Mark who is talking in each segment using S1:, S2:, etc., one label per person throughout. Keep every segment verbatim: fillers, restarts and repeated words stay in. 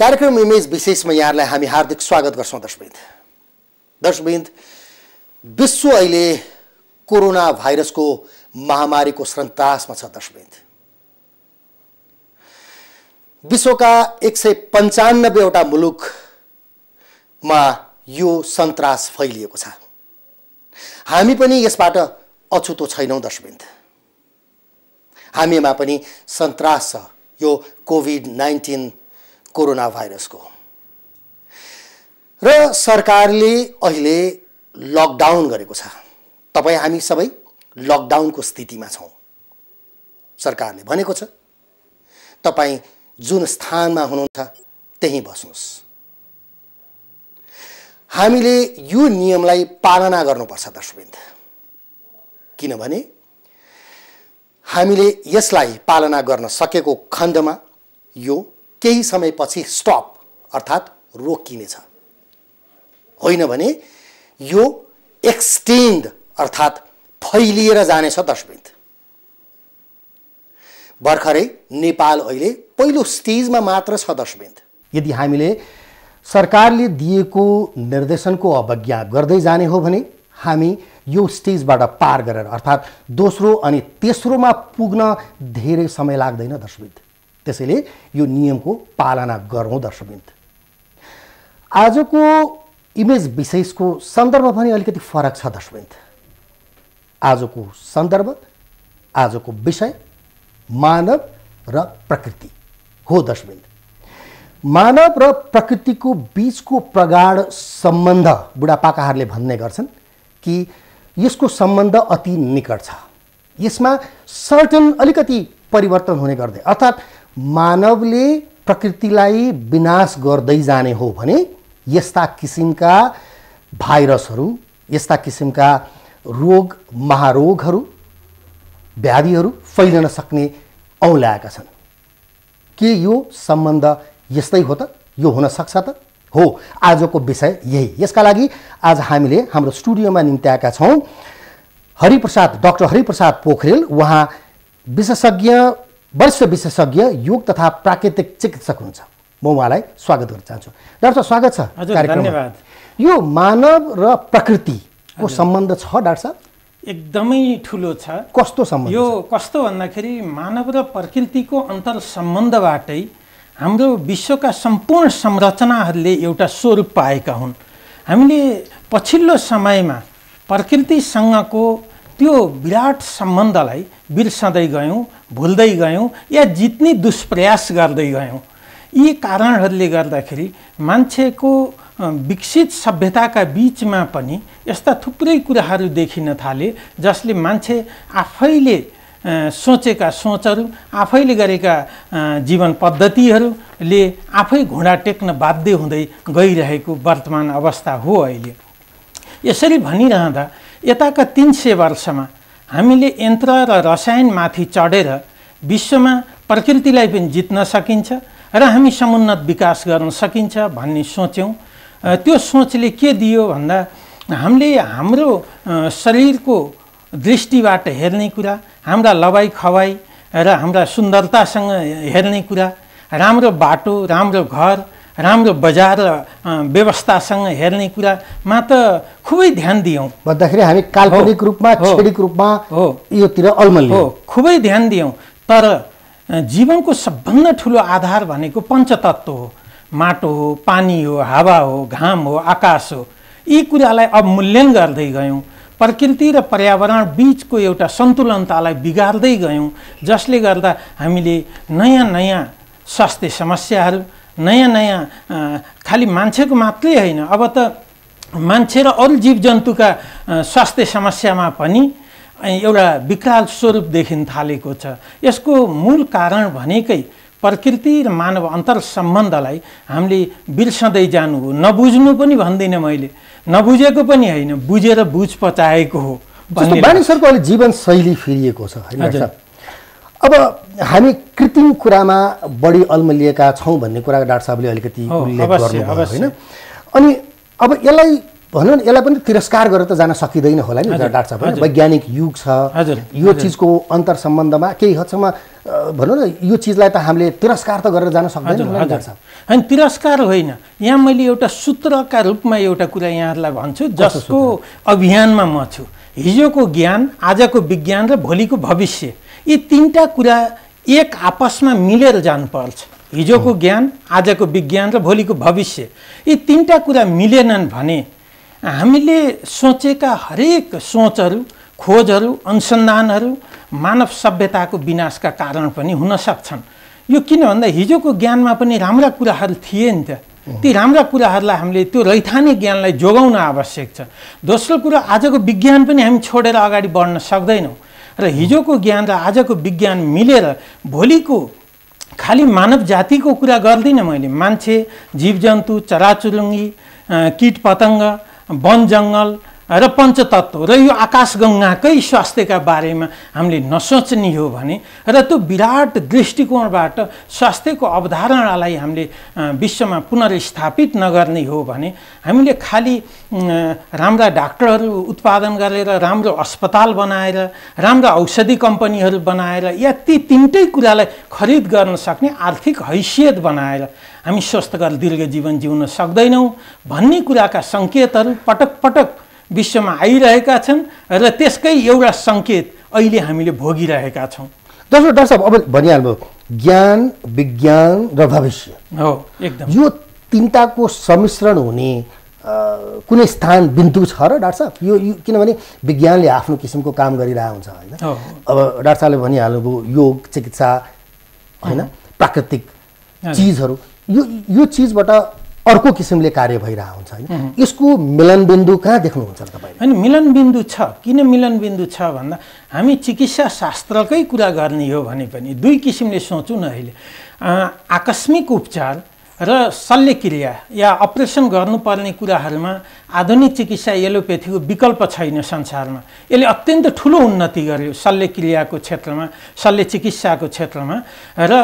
S1: कार्यक्रम इमेज विशेषमा यहाँलाई हामी हार्दिक स्वागत गर्छौं दर्शकवृन्द। दर्शकवृन्द, विश्व अहिले कोरोना भाइरसको महामारीको सन्तासमा छ। दर्शकवृन्द, विश्वका एक सय पन्चानब्बेवटा मुलुकमा यो सन्तास फैलिएको छ। हामी पनि यसबाट अछुतो छैनौं। दर्शकवृन्द, हामीमा पनि सन्तास छ यो कोभिड नाइन्टीन कोरोना भाइरसको। र सरकारले अहिले लकडाउन गरेको छ। तपाई हामी सबै लकडाउनको स्थितिमा छौं। सरकारले भनेको छ तपाई जुन स्थानमा हुनुहुन्छ त्यही बस्नुस्। हामीले यो नियमलाई पालना गर्नुपर्छ दर्शकवृन्द, किनभने हामीले यसलाई पालना गर्न सकेको खण्डमा यो केही समयपछि स्टप अर्थात् रोकिनेछ, होइन भने यो एक्सटेन्ड अर्थात् फैलिएर जानेछ। दर्शकवृन्द, भर्खरै नेपाल अहिले पहिलो स्टेजमा मात्र छ। दर्शकवृन्द, यदि हामीले सरकारले दिएको निर्देशनको अवज्ञा गर्दै जाने हो भने हामी यो स्टेजबाट पार गरेर अर्थात् दोस्रो अनि तेस्रोमा पुग्न धेरै समय लाग्दैन। दर्शकवृन्द, त्यसैले यो नियमको पालना गरौँ। दर्शकवृन्द, आजको इमेज विशेषको सन्दर्भ पनि अलिकति फरक छ। दर्शकवृन्द, आजको सन्दर्भ, आजको विषय मानव र प्रकृति हो। दर्शकवृन्द, मानव र प्रकृतिको बीचको प्रगाढ सम्बन्ध बुढापाकाहरूले भन्ने गर्छन् कि यसको सम्बन्ध अति निकट छ। यसमा सर्टन अलिकति परिवर्तन हुने गर्दै अर्थात् मानवले प्रकृतिलाई विनाश गर्दै जाने हो भने यस्ता किसिमका भाइरसहरू, यस्ता किसिमका रोग महारोगहरू, व्याधिहरू फैलन सक्ने औल्याएका छन्। के यो सम्बन्ध यस्तै हो त? यो हुन सक्छ त? हो, आजको विषय यही। यसका लागि आज हामीले हाम्रो स्टुडियोमा निम्त्याएका छौं हरिप्रसाद, डाक्टर हरिप्रसाद पोखरेल। उहाँ विशेषज्ञ, वरिष्ठ विशेषज्ञ योग तथा प्राकृतिक चिकित्सक हुनुहुन्छ। म उहाँलाई स्वागत गर्न चाहन्छु। डाक्टर, स्वागत छ कार्यक्रममा।
S2: धन्यवाद।
S1: यो मानव र प्रकृतिको सम्बन्ध छ डाक्टर साहब?
S2: एकदमै ठुलो छ।
S1: कस्तो सम्बन्ध?
S2: यो कस्तो भन्दाखेरि मानव र प्रकृतिको अन्तर सम्बन्धबाटै हाम्रो विश्वका सम्पूर्ण संरचनाहरूले एउटा स्वरूप पाएका हुन्। हामीले पछिल्लो समयमा प्रकृतिसँगको त्यो विराट सम्बन्धलाई बिर्सँदै गयौँ, भुल्दै गयौँ या जित्ने दुष्प्रयास गर्दै गयौँ। यी कारणहरूले गर्दाखेरि मान्छेको विकसित सभ्यताका बीचमा पनि यस्ता थुप्रै कुराहरू देखिन थाले जसले मान्छे आफैले सोचेका सोचहरू, आफैले गरेका जीवन पद्धतिहरूले आफै घुँडा टेक्न बाध्य हुँदै गइरहेको वर्तमान अवस्था हो अहिले। यसरी भनिरहँदा यताका तीन सय वर्षमा हामीले यन्त्र र रसायनमाथि चढेर विश्वमा प्रकृतिलाई पनि जित्न सकिन्छ र हामी समुन्नत विकास गर्न सकिन्छ भन्ने सोच्यौँ। त्यो सोचले के दियो भन्दा हामीले हाम्रो शरीरको दृष्टिबाट हेर्ने कुरा, हाम्रा लवाई खवाई र हाम्रा सुन्दरतासँग हेर्ने कुरा, राम्रो बाटो, राम्रो घर, राम्रो बजार व्यवस्थासँग हेर्ने कुरामा त खुबै ध्यान दियौँ। भन्दाखेरि हामी काल्पनिक रूपमा, क्षणिक रूपमा हो योतिर अलमल्लियौँ, हो खुबै ध्यान दियौँ। तर जीवनको सबभन्दा ठुलो आधार भनेको पञ्चतत्त्व हो। माटो हो, पानी हो, हावा हो, घाम हो, आकाश हो। यी कुरालाई अवमूल्यन गर्दै गयौँ। प्रकृति र पर्यावरण बीचको एउटा सन्तुलनतालाई बिगार्दै गयौँ, जसले गर्दा हामीले नयाँ नयाँ स्वास्थ्य समस्याहरू, नयाँ नयाँ खालि मान्छेको मात्रै होइन, अब त मान्छे र अरू जीवजन्तुका स्वास्थ्य समस्यामा पनि एउटा विकराल स्वरूप देखिन थालेको छ। यसको मूल कारण भनेकै प्रकृति र मानव अन्तर सम्बन्धलाई हामीले बिर्सँदै जानु हो। नबुझ्नु पनि भन्दिनँ मैले, नबुझेको पनि होइन, बुझेर बुझ पचाएको हो।
S1: मानिसहरूको अहिले जीवनशैली फेरिएको छ। अब हामी कृत्रिम कुरामा बढी अलमलिएका छौँ भन्ने कुरा डाक्टर साहबले अलिकति उल्लेख गर्नुभयो, होइन? अनि अब यसलाई भनौँ न यसलाई पनि तिरस्कार गरेर त जान सकिँदैन होला नि डाक्टर साहब। वैज्ञानिक युग छ, यो चिजको अन्तर सम्बन्धमा केही हदसम्म भनौँ न यो चिजलाई त हामीले तिरस्कार त गरेर जान सक्दैनौँ होला डाक्टर साहब।
S2: होइन, तिरस्कार होइन, यहाँ मैले एउटा सूत्रका रूपमा एउटा कुरा यहाँहरूलाई भन्छु जसको अभियानमा म छु। हिजोको ज्ञान, आजको विज्ञान र भोलिको भविष्य, यी तीनटा कुरा एक आपसमा मिलेर जानुपर्छ। हिजोको ज्ञान, आजको विज्ञान र भोलिको भविष्य, यी तीनटा कुरा मिलेनन् भने हामीले सोचेका हरेक सोचहरू, खोजहरू, अनुसन्धानहरू मानव सभ्यताको विनाशका कारण पनि हुन सक्छन्। यो किन भन्दा हिजोको ज्ञानमा पनि राम्रा कुराहरू थिए नि त, ती राम्रा कुराहरूलाई हामीले त्यो रैथाने ज्ञानलाई जोगाउन आवश्यक छ। दोस्रो कुरा, आजको विज्ञान पनि हामी छोडेर अगाडि बढ्न सक्दैनौँ र हिजोको ज्ञान र आजको विज्ञान मिलेर भोलिको खालि मानव जातिको कुरा गर्दिनँ मैले, मान्छे, जीवजन्तु, चराचुरुङ्गी, कीट पतङ्ग, वन जङ्गल र पञ्चतत्त्व र यो आकाशगङ्गाकै स्वास्थ्यका बारेमा हामीले नसोच्ने हो भने र त्यो विराट दृष्टिकोणबाट स्वास्थ्यको अवधारणालाई हामीले विश्वमा पुनर्स्थापित नगर्ने हो भने हामीले खालि राम्रा डाक्टरहरू उत्पादन गरेर, राम्रो अस्पताल बनाएर, राम्रा औषधि कम्पनीहरू बनाएर या ती तिनटै कुरालाई खरिद गर्न सक्ने आर्थिक हैसियत बनाएर हामी स्वस्थकर दीर्घ जीवन जिउन सक्दैनौँ भन्ने कुराका सङ्केतहरू पटक पटक विश्वमा आइरहेका छन् र त्यसकै एउटा सङ्केत अहिले हामीले भोगिरहेका छौँ।
S1: दोस्रो डाक्टर साहब, अब भनिहाल्नु ज्ञान, विज्ञान र भविष्य
S2: हो, एकदम
S1: यो तिनटाको सम्मिश्रण हुने कुनै स्थान बिन्दु छ र डाक्टर साहब? यो किनभने विज्ञानले आफ्नो किसिमको काम गरिरहेको हुन्छ होइन। अब डाक्टर साहबले भनिहाल्नुभयो योग, चिकित्सा होइन, प्राकृतिक चिजहरू, यो यो चिजबाट अर्को किसिमले कार्य भइरहेको हुन्छ होइन। यसको मिलनबिन्दु कहाँ देख्नुहुन्छ तपाईँ?
S2: होइन, मिलनबिन्दु छ। किन मिलनबिन्दु छ भन्दा हामी चिकित्सा शास्त्रकै कुरा गर्ने हो भने पनि दुई किसिमले सोचौँ न। अहिले आकस्मिक उपचार र शल्यक्रिया या अपरेसन गर्नुपर्ने कुराहरूमा आधुनिक चिकित्सा एलोपेथीको विकल्प छैन संसारमा। यसले अत्यन्त ठुलो उन्नति गर्यो शल्यक्रियाको क्षेत्रमा, शल्य चिकित्साको क्षेत्रमा र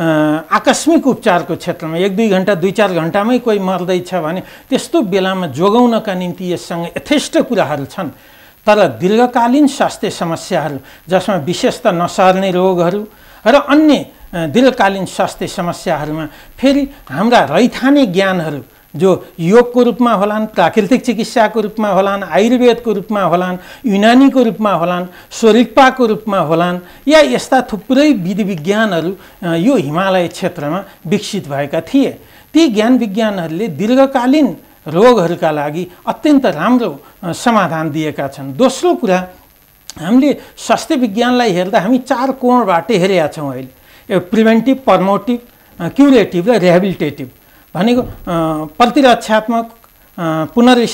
S2: आकस्मिक उपचारको क्षेत्रमा। एक दुई घन्टा, दुई चार घन्टामै कोही मर्दैछ भने त्यस्तो बेलामा जोगाउनका निम्ति यससँग यथेष्ट कुराहरू छन्। तर दीर्घकालीन स्वास्थ्य समस्याहरू जसमा विशेषतः नसर्ने रोगहरू र अन्य दीर्घकालीन स्वास्थ्य समस्याहरूमा फेरि हाम्रा रैथाने ज्ञानहरू जो योगको रूपमा होलान्, प्राकृतिक चिकित्साको रूपमा होलान्, आयुर्वेदको रूपमा होलान्, युनानीको रूपमा होलान्, स्वरिक्पाको रूपमा होलान् या यस्ता थुप्रै विधि विज्ञानहरू यो हिमालय क्षेत्रमा विकसित भएका थिए। ती ज्ञान विज्ञानहरूले दीर्घकालीन रोगहरूका लागि अत्यन्त राम्रो समाधान दिएका छन्। दोस्रो कुरा, हामीले स्वास्थ्य विज्ञानलाई हेर्दा हामी चार कोणबाट हेरेका छौँ अहिले। प्रिभेन्टिभ, प्रमोटिभ, क्युरेटिभ र रिहेबिलिटेटिभ भनेको प्रतिरक्षात्मक, पुनर्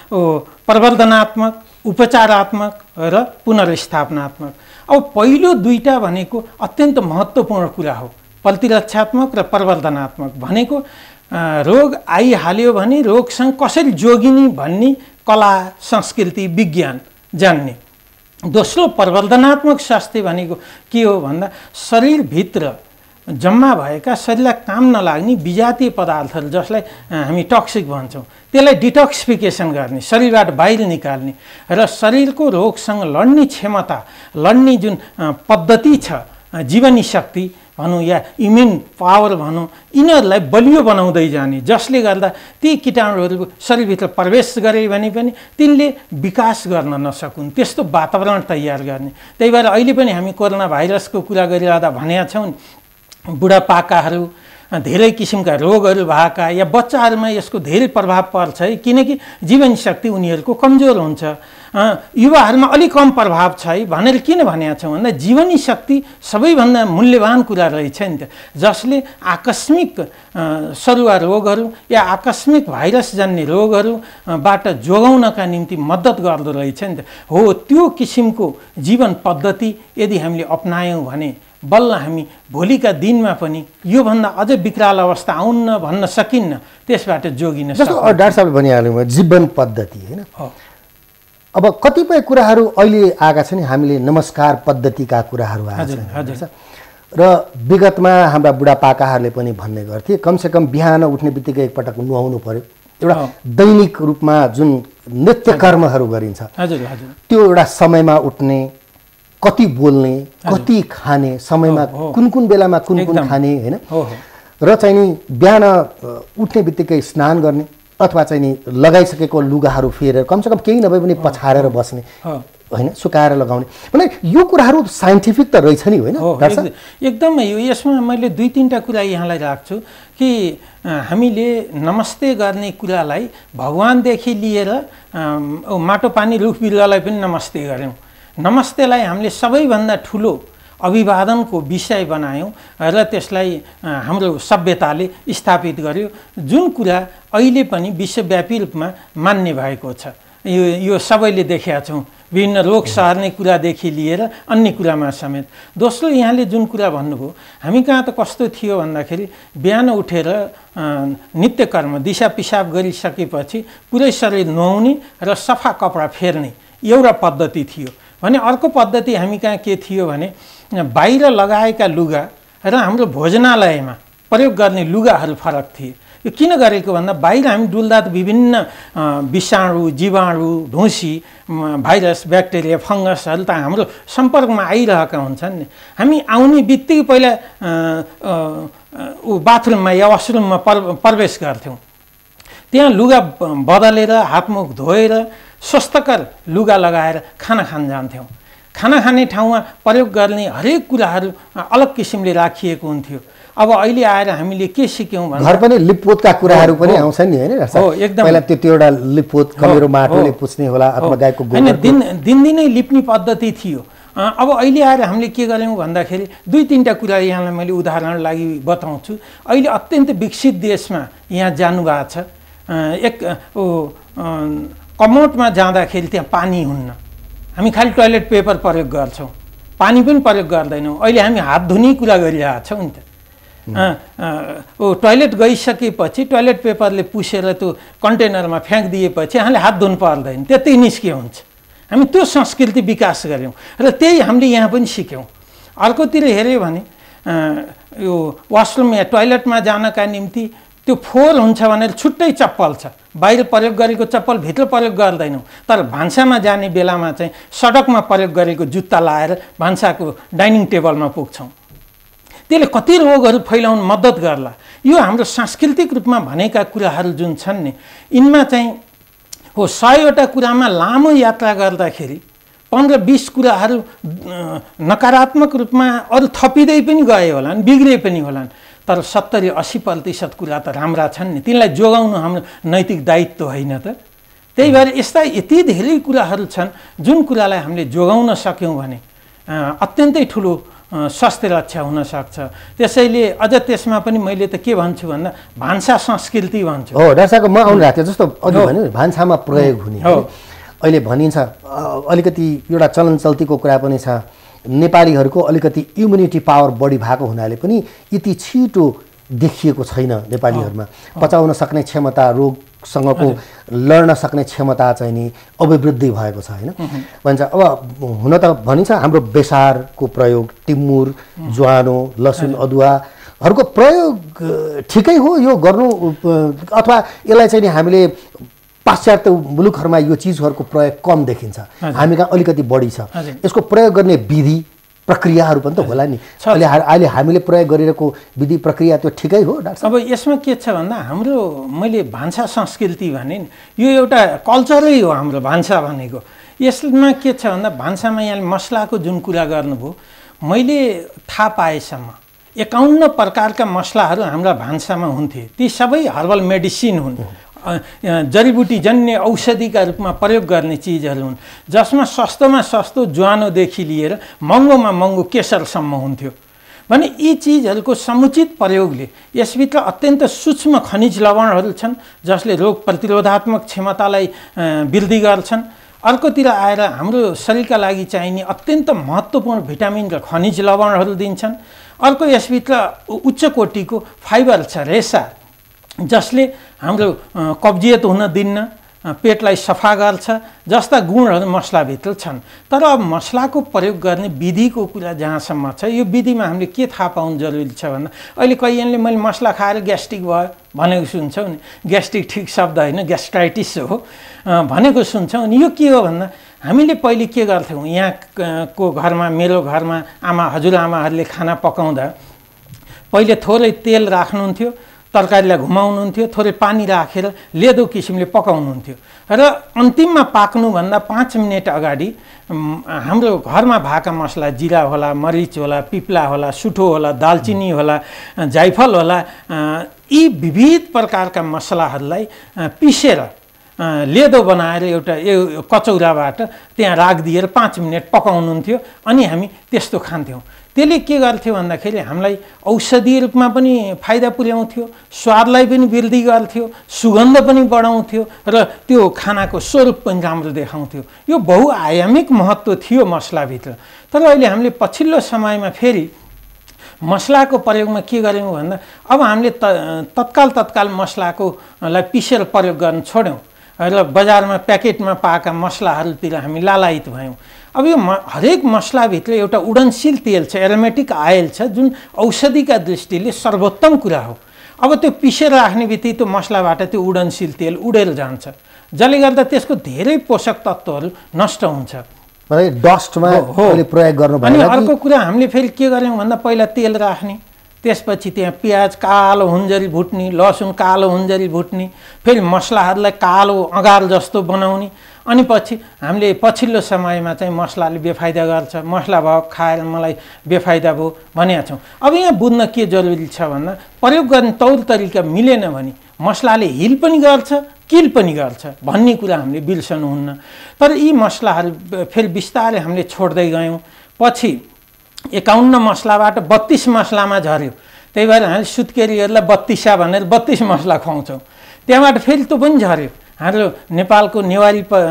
S2: प्रवर्धनात्मक, उपचारात्मक र पुनर्स्थापनात्मक। अब पहिलो दुईटा भनेको अत्यन्त महत्त्वपूर्ण कुरा हो। प्रतिरक्षात्मक र प्रवर्धनात्मक भनेको रोग आइहाल्यो भने रोगसँग कसरी जोगिने भन्ने कला, संस्कृति, विज्ञान जान्ने। दोस्रो प्रवर्धनात्मक स्वास्थ्य भनेको के हो भन्दा शरीरभित्र जम्मा भएका शरीरलाई काम नलाग्ने विजातीय पदार्थहरू जसलाई हामी टक्सिक भन्छौँ त्यसलाई डिटक्सिफिकेसन गर्ने, शरीरबाट बाहिर निकाल्ने र शरीरको रोगसँग लड्ने क्षमता, लड्ने जुन पद्धति छ, जीवनी शक्ति भनौँ या इम्युन पावर भनौँ, यिनीहरूलाई बलियो बनाउँदै जाने, जसले गर्दा ती कीटाणुहरू शरीरभित्र प्रवेश गरे भने पनि तिनले विकास गर्न नसकुन्, त्यस्तो वातावरण तयार गर्ने। त्यही भएर अहिले पनि हामी कोरोना भाइरसको कुरा गरिरहँदा भनेका छौँ, बुढापाकाहरू धेरै किसिमका रोगहरू भएका या बच्चाहरूमा यसको धेरै प्रभाव पर्छ है, किनकि जीवन शक्ति उनीहरूको कमजोर हुन्छ। युवाहरूमा अलिक कम प्रभाव छ है भनेर किन भनेका छौँ भन्दा जीवनी शक्ति सबैभन्दा मूल्यवान कुरा रहेछ नि त, जसले आकस्मिक सरुवा रोगहरू या आकस्मिक भाइरसजन्य रोगहरूबाट जोगाउनका निम्ति मद्दत गर्दो रहेछ नि त। हो, त्यो किसिमको जीवन पद्धति यदि हामीले अपनायौँ भने बल्ल हामी भोलिका दिनमा पनि योभन्दा अझ विकराल अवस्था आउन्न भन्न सकिन्न, त्यसबाट जोगिन सक्छ।
S1: जस्तो डाक्टर साहबले भनिहाल्नु जीवन पद्धति होइन, अब कतिपय कुराहरू अहिले आएका छन्, हामीले नमस्कार पद्धतिका कुराहरू आएका छन् र विगतमा हाम्रा बुढापाकाहरूले पनि भन्ने गर्थे कमसेकम बिहान उठ्ने बित्तिकै एकपटक नुहाउनु पर्यो, एउटा दैनिक रूपमा जुन नित्य कर्महरू गरिन्छ।
S2: हजुर हजुर
S1: त्यो एउटा समयमा उठ्ने, कति बोल्ने, कति खाने, समयमा कुन कुन बेलामा कुन कुन खाने हैन, र चाहिँ नि बिहान उठ्ने बित्तिकै स्नान गर्ने अथवा चाहिँ नि लगाइसकेको लुगाहरू फेरेर कमसेकम केही नभए पनि पछारेर बस्ने होइन, सुकाएर लगाउने, भने यो कुराहरू साइन्टिफिक त रहेछ नि होइन?
S2: एकदमै यो यसमा मैले दुई तिनवटा कुरा यहाँलाई राख्छु कि हामीले नमस्ते गर्ने कुरालाई भगवानदेखि लिएर माटो पानी रुख बिरुवालाई पनि नमस्ते गऱ्यौँ। नमस्तेलाई हामीले सबैभन्दा ठुलो अभिवादनको विषय बनायौँ र त्यसलाई हाम्रो सभ्यताले स्थापित गर्यो, जुन कुरा अहिले पनि विश्वव्यापी रूपमा मान्य भएको छ। यो यो सबैले देखेका छौँ, विभिन्न रोग सर्ने कुरादेखि लिएर अन्य कुरामा समेत। दोस्रो, यहाँले जुन कुरा भन्नुभयो, हामी कहाँ त कस्तो थियो भन्दाखेरि बिहान उठेर नित्यकर्म दिशा पिसाब गरिसकेपछि पुरै शरीर नुहाउने र सफा कपडा फेर्ने एउटा पद्धति थियो भने, अर्को पद्धति हामी कहाँ के थियो भने बाहिर लगाएका लुगा र हाम्रो भोजनालयमा प्रयोग गर्ने लुगाहरू फरक थिए। यो किन गरेको भन्दा बाहिर हामी डुल्दा त विभिन्न विषाणु, जीवाणु, ढुसी, भाइरस, ब्याक्टेरिया, फङ्गसहरू त हाम्रो सम्पर्कमा आइरहेका हुन्छन् नि। हामी आउने बित्तिकै पहिला ऊ बाथरुममा या वासरुममा प्रवेश गर्थ्यौँ, त्यहाँ लुगा बदलेर हातमुख धोएर स्वस्थकर लुगा लगाएर खाना खान जान्थ्यौँ। खाना खाने ठाउँमा प्रयोग गर्ने हरेक कुराहरू अलग किसिमले राखिएको हुन्थ्यो। अब अहिले आएर हामीले के सिक्यौँ भने
S1: घर पनि लिपपोतका कुराहरू पनि आउँछन् नि होइन?
S2: हो, एकदम।
S1: पहिला त्यो त्यो एउटा लिपपोत कमेरो माटोले पुछ्ने होला अथवा गाईको गोबर,
S2: होइन, दिन दिनदिनै लिप्ने पद्धति थियो। अब अहिले आएर हामीले के गर्यौँ भन्दाखेरि दुई तिनवटा कुरा यहाँलाई मैले उदाहरण लागि बताउँछु। अहिले अत्यन्त विकसित देशमा यहाँ जानुभएको छ, एक कमोडमा जाँदाखेरि त्यहाँ पानी हुन्न, हामी खालि टोयलेट पेपर प्रयोग गर्छौँ, पानी पनि प्रयोग गर्दैनौँ। अहिले हामी हात धुने कुरा गरिरहेका छौँ नि त। ओ टोयलेट गइसकेपछि टोयलेट पेपरले पुसेर त्यो कन्टेनरमा फ्याँकिदिएपछि हामीले हात धुनु पर्दैन, त्यति निस्के हुन्छ। हामी त्यो संस्कृति विकास गऱ्यौँ र त्यही हामीले यहाँ पनि सिक्यौँ। अर्कोतिर हेऱ्यो भने यो वासरुम या टोयलेटमा जानका निम्ति त्यो फोहोर हुन्छ भनेर छुट्टै चप्पल छ, बाहिर प्रयोग गरेको चप्पल भित्र प्रयोग गर्दैनौँ। तर भान्सामा जाने बेलामा चाहिँ सडकमा प्रयोग गरेको जुत्ता लाएर भान्साको डाइनिङ टेबलमा पुग्छौँ। त्यसले कति रोगहरू फैलाउन मद्दत गर्ला। यो हाम्रो सांस्कृतिक रूपमा भनेका कुराहरू जुन छन् नि, यिनमा चाहिँ हो सयवटा कुरामा लामो यात्रा गर्दाखेरि पन्ध्र बिस कुराहरू नकारात्मक रूपमा अरू थपिँदै पनि गए होलान्, बिग्रे पनि होलान्, तर सत्तरी अस्सी प्रतिशत कुरा त राम्रा छन् नि। तिनलाई जोगाउनु हाम्रो नैतिक दायित्व होइन त? त्यही भएर यस्ता यति धेरै कुराहरू छन् जुन कुरालाई हामीले जोगाउन सक्यौँ भने अत्यन्तै ठुलो स्वास्थ्य रक्षा हुन सक्छ। त्यसैले अझ त्यसमा पनि मैले त के भन्छु भन्दा भान्सा संस्कृति भन्छु।
S1: हो डाक्टर साहब, म आउनु भएको थियो जस्तो अघि भन्यो भान्सामा प्रयोग हुने। अहिले भनिन्छ अलिकति एउटा चलन चल्तीको कुरा पनि छ, नेपालीहरूको अलिकति इम्युनिटी पावर बढी भएको हुनाले पनि यति छिटो देखिएको छैन नेपालीहरूमा। पचाउन सक्ने क्षमता, रोगसँगको लड्न सक्ने क्षमता चाहिँ नि अभिवृद्धि भएको छ होइन भन्छ। अब हुन त भनिन्छ हाम्रो बेसारको प्रयोग, टिमुर, ज्वानो, लसुन, अदुवाहरूको प्रयोग ठिकै हो यो गर्नु, अथवा यसलाई चाहिँ नि हामीले पाश्चात्य मुलुकहरूमा यो चिजहरूको प्रयोग कम देखिन्छ, हामी कहाँ अलिकति बढी छ। यसको प्रयोग गर्ने विधि प्रक्रियाहरू पनि त होला नि, अहिले अहिले हामीले प्रयोग गरिरहेको विधि प्रक्रिया त्यो ठिकै हो डाक्टर?
S2: अब यसमा के छ भन्दा हाम्रो मैले भान्सा संस्कृति भने नि यो एउटा कल्चरै हो हाम्रो भान्सा भनेको। यसमा के छ भन्दा भान्सामा यहाँले मसलाको जुन कुरा गर्नुभयो, मैले थाहा पाएसम्म एकाउन्न प्रकारका मसलाहरू हाम्रा भान्सामा हुन्थे। ती सबै हर्बल मेडिसिन हुन्, जडीबुटी जन्य औषधिका रूपमा प्रयोग गर्ने चिजहरू हुन्, जसमा सस्तोमा सस्तो ज्वानोदेखि लिएर महँगोमा महँगो केसरसम्म हुन्थ्यो। भने यी चिजहरूको समुचित प्रयोगले यसभित्र अत्यन्त सूक्ष्म खनिज लवणहरू छन् जसले रोग प्रतिरोधात्मक क्षमतालाई वृद्धि गर्छन्। अर्कोतिर आएर हाम्रो शरीरका लागि चाहिने अत्यन्त महत्त्वपूर्ण भिटामिन र खनिज लवणहरू दिन्छन्। अर्को यसभित्र उच्च कोटिको फाइबर छ, रेसा, जसले हाम्रो कब्जियत हुन दिन्न, पेटलाई सफा गर्छ जस्ता गुणहरू मसलाभित्र छन्। तर अब मसलाको प्रयोग गर्ने विधिको कुरा जहाँसम्म छ, यो विधिमा हामीले के थाहा पाउनु जरुरी छ भन्दा अहिले कहिलेले मैले मसला खाएर ग्यास्ट्रिक भयो भनेको सुन्छौँ नि, ग्यास्ट्रिक ठिक शब्द होइन, ग्यास्ट्राइटिस हो भनेको सुन्छौँ नि। यो के हो भन्दा हामीले पहिले के गर्थ्यौँ, यहाँको घरमा, मेरो घरमा आमा हजुरआमाहरूले खाना पकाउँदा पहिले थोरै तेल राख्नुहुन्थ्यो, तरकारीलाई घुमाउनुहुन्थ्यो, थोरै पानी राखेर लेदो किसिमले पकाउनुहुन्थ्यो र अन्तिममा पाक्नुभन्दा पाँच मिनट अगाडि हाम्रो घरमा भएका मसला, जिरा होला, मरिच होला, पिप्ला होला, सुठो होला, दालचिनी होला, जाइफल होला, यी विविध प्रकारका मसलाहरूलाई पिसेर लेदो बनाएर एउटा यो कचौराबाट त्यहाँ राखिदिएर पाँच मिनट पकाउनुहुन्थ्यो अनि हामी त्यस्तो खान्थ्यौँ। त्यसले के गर्थ्यो भन्दाखेरि हामीलाई औषधि रूपमा पनि फाइदा पुर्याउँथ्यो, स्वादलाई पनि वृद्धि गर्थ्यो, सुगन्ध पनि बढाउँथ्यो र त्यो खानाको स्वरूप पनि राम्रो देखाउँथ्यो। यो बहुआयामिक महत्त्व थियो मसलाभित्र। तर अहिले हामीले पछिल्लो समयमा फेरि मसलाको प्रयोगमा के गर्यौँ भन्दा अब हामीले त तत्काल तत्काल मसलाकोलाई पिसेर प्रयोग गर्न छोड्यौँ र बजारमा प्याकेटमा पाएका मसलाहरूतिर हामी लालायित भयौँ। अब यो म हरेक मसलाभित्र एउटा उडनशील तेल छ, एरोमेटिक आयल छ, जुन औषधिका दृष्टिले सर्वोत्तम कुरा हो। अब त्यो पिसेर राख्ने बित्तिकै त्यो मसलाबाट त्यो उडनशील तेल उडेर जान्छ, जसले गर्दा त्यसको धेरै पोषक तत्त्वहरू नष्ट हुन्छ।
S1: डस्टमा प्रयोग गर्नु।
S2: अनि अर्को कुरा हामीले फेरि के गर्यौँ भन्दा पहिला तेल राख्ने, त्यसपछि त्यहाँ प्याज कालो हुन्जरी भुट्ने, लसुन कालो हुन्जरी भुट्ने, फेरि मसलाहरूलाई कालो अँगार जस्तो बनाउने, अनि पछि हामीले पछिल्लो समयमा चाहिँ मसलाले बेफाइदा गर्छ, मसला भयो खाएर मलाई बेफाइदा भयो भनेका छौँ। अब यहाँ बुझ्न के जरुरी छ भन्दा प्रयोग गर्ने तौर तरिका मिलेन भने मसलाले हिल पनि गर्छ, किल पनि गर्छ भन्ने कुरा हामीले बिर्सनुहुन्न। तर यी मसलाहरू फेरि बिस्तारै हामीले छोड्दै गयौँ, पछि एकाउन्न मसलाबाट बत्तीस मसलामा झऱ्यो। त्यही भएर हामीले सुत्केरीहरूलाई बत्तीसा भनेर बत्तीस मसला खुवाउँछौँ, त्यहाँबाट फेरि त्यो पनि झऱ्यो। हाम्रो नेपालको नेवारी प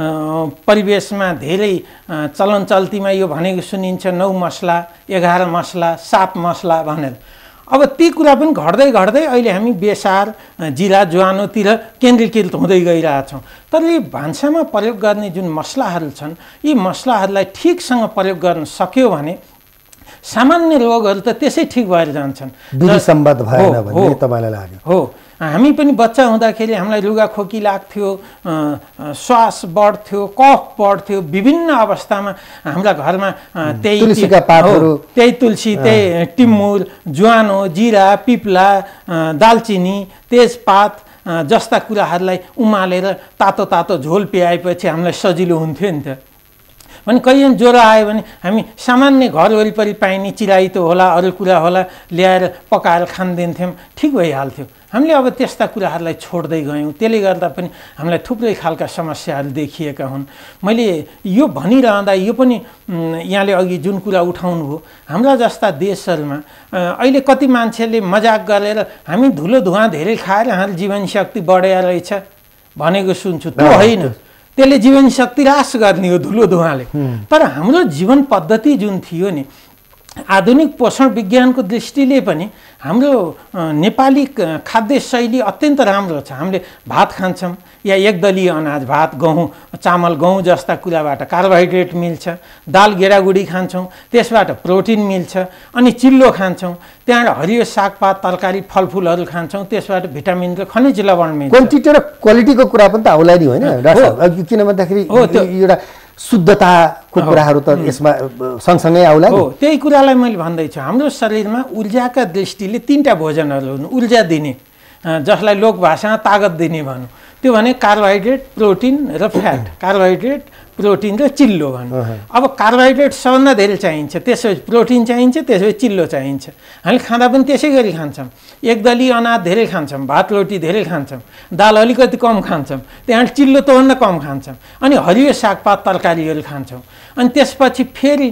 S2: परिवेशमा धेरै चलन चल्तीमा यो भनेको सुनिन्छ नौ मसला, एघार मसला, सात मसला भनेर। अब ती कुरा पनि घट्दै घट्दै अहिले हामी बेसार, जिरा, ज्वानोतिर केन्द्रीकृत हुँदै गइरहेछौँ। तर यी भान्सामा प्रयोग गर्ने जुन मसलाहरू छन्, यी मसलाहरूलाई ठिकसँग प्रयोग गर्न सक्यो भने सामान्य रोगहरू त त्यसै ठिक भएर जान्छन्।
S1: विधि सम्बद्ध भएन भन्ने तपाईँलाई लाग्यो?
S2: हो, हामी पनि बच्चा हुँदाखेरि हामीलाई रुगा खोकी लाग्थ्यो, श्वास बढ्थ्यो, कफ बढ्थ्यो, विभिन्न अवस्थामा हाम्रा घरमा त्यही
S1: तुलसीका पातहरू,
S2: त्यही तुलसी, त्यही टिमुर, ज्वानो, जिरा, पिप्ला, दालचिनी, तेजपात जस्ता कुराहरूलाई उमालेर तातो तातो झोल पिआएपछि हामीलाई सजिलो हुन्थ्यो नि त। भने कहिले ज्वरो आयो भने हामी सामान्य घर वरिपरि पाइने चिराइतो होला, अरू कुरा होला ल्याएर पकाएर खान दिन्थ्यौँ, ठिक भइहाल्थ्यो। हामीले अब त्यस्ता कुराहरूलाई छोड्दै गयौँ, त्यसले गर्दा पनि हामीलाई थुप्रै खालका समस्याहरू देखिएका हुन्। मैले यो भनिरहँदा यो पनि यहाँले अघि जुन कुरा उठाउनु हो, हाम्रा जस्ता देशहरूमा अहिले कति मान्छेले मजाक गरेर हामी धुलो धुवाँ धेरै खाएर हाम्रो जीवनशक्ति बढेर रहेछ भनेको सुन्छु। त्यो होइन, त्यसले जीवनशक्ति ह्रास गर्ने हो धुलो धुवाँले। तर हाम्रो जीवन पद्धति जुन थियो नि, आधुनिक पोषण विज्ञानको दृष्टिले पनि हाम्रो नेपाली खाद्य शैली अत्यन्त राम्रो छ। हामीले भात खान्छौँ या एकदलीय अनाज, भात, गहुँ, चामल, गहुँ जस्ता कुराबाट कार्बोहाइड्रेट मिल्छ, दाल गेडागुडी खान्छौँ त्यसबाट प्रोटिन मिल्छ, अनि चिल्लो खान्छौँ त्यहाँबाट हरियो सागपात तरकारी फलफुलहरू खान्छौँ त्यसबाट भिटामिन र खनिज लवण मिल्छ।
S1: क्वान्टिटी र क्वालिटीको कुरा पनि त आउला नि होइन डाक्टर? किन भन्दाखेरि एउटा शुद्धताको कुराहरू त यसमा सँगसँगै आउला।
S2: हो, त्यही कुरालाई मैले भन्दैछु। हाम्रो शरीरमा ऊर्जाका दृष्टिले तिनवटा भोजनहरू हुन् ऊर्जा दिने, जसलाई लोक भाषामा तागत दिने भनौँ। त्यो भने कार्बोहाइड्रेट, प्रोटिन र फ्याट। कार्बोहाइड्रेट, प्रोटिन र चिल्लो भनौँ। अब कार्बोहाइड्रेट सबभन्दा धेरै चाहिन्छ, त्यसपछि प्रोटिन चाहिन्छ, त्यसपछि चिल्लो चाहिन्छ। हामी खाँदा पनि त्यसै गरी खान्छौँ। एकदलीय अनाज धेरै खान्छौँ, भात रोटी धेरै खान्छौँ, दाल अलिकति कम खान्छौँ, त्यहाँ चिल्लो त्योभन्दा कम खान्छौँ, अनि हरियो सागपात तरकारीहरू खान्छौँ। अनि त्यसपछि फेरि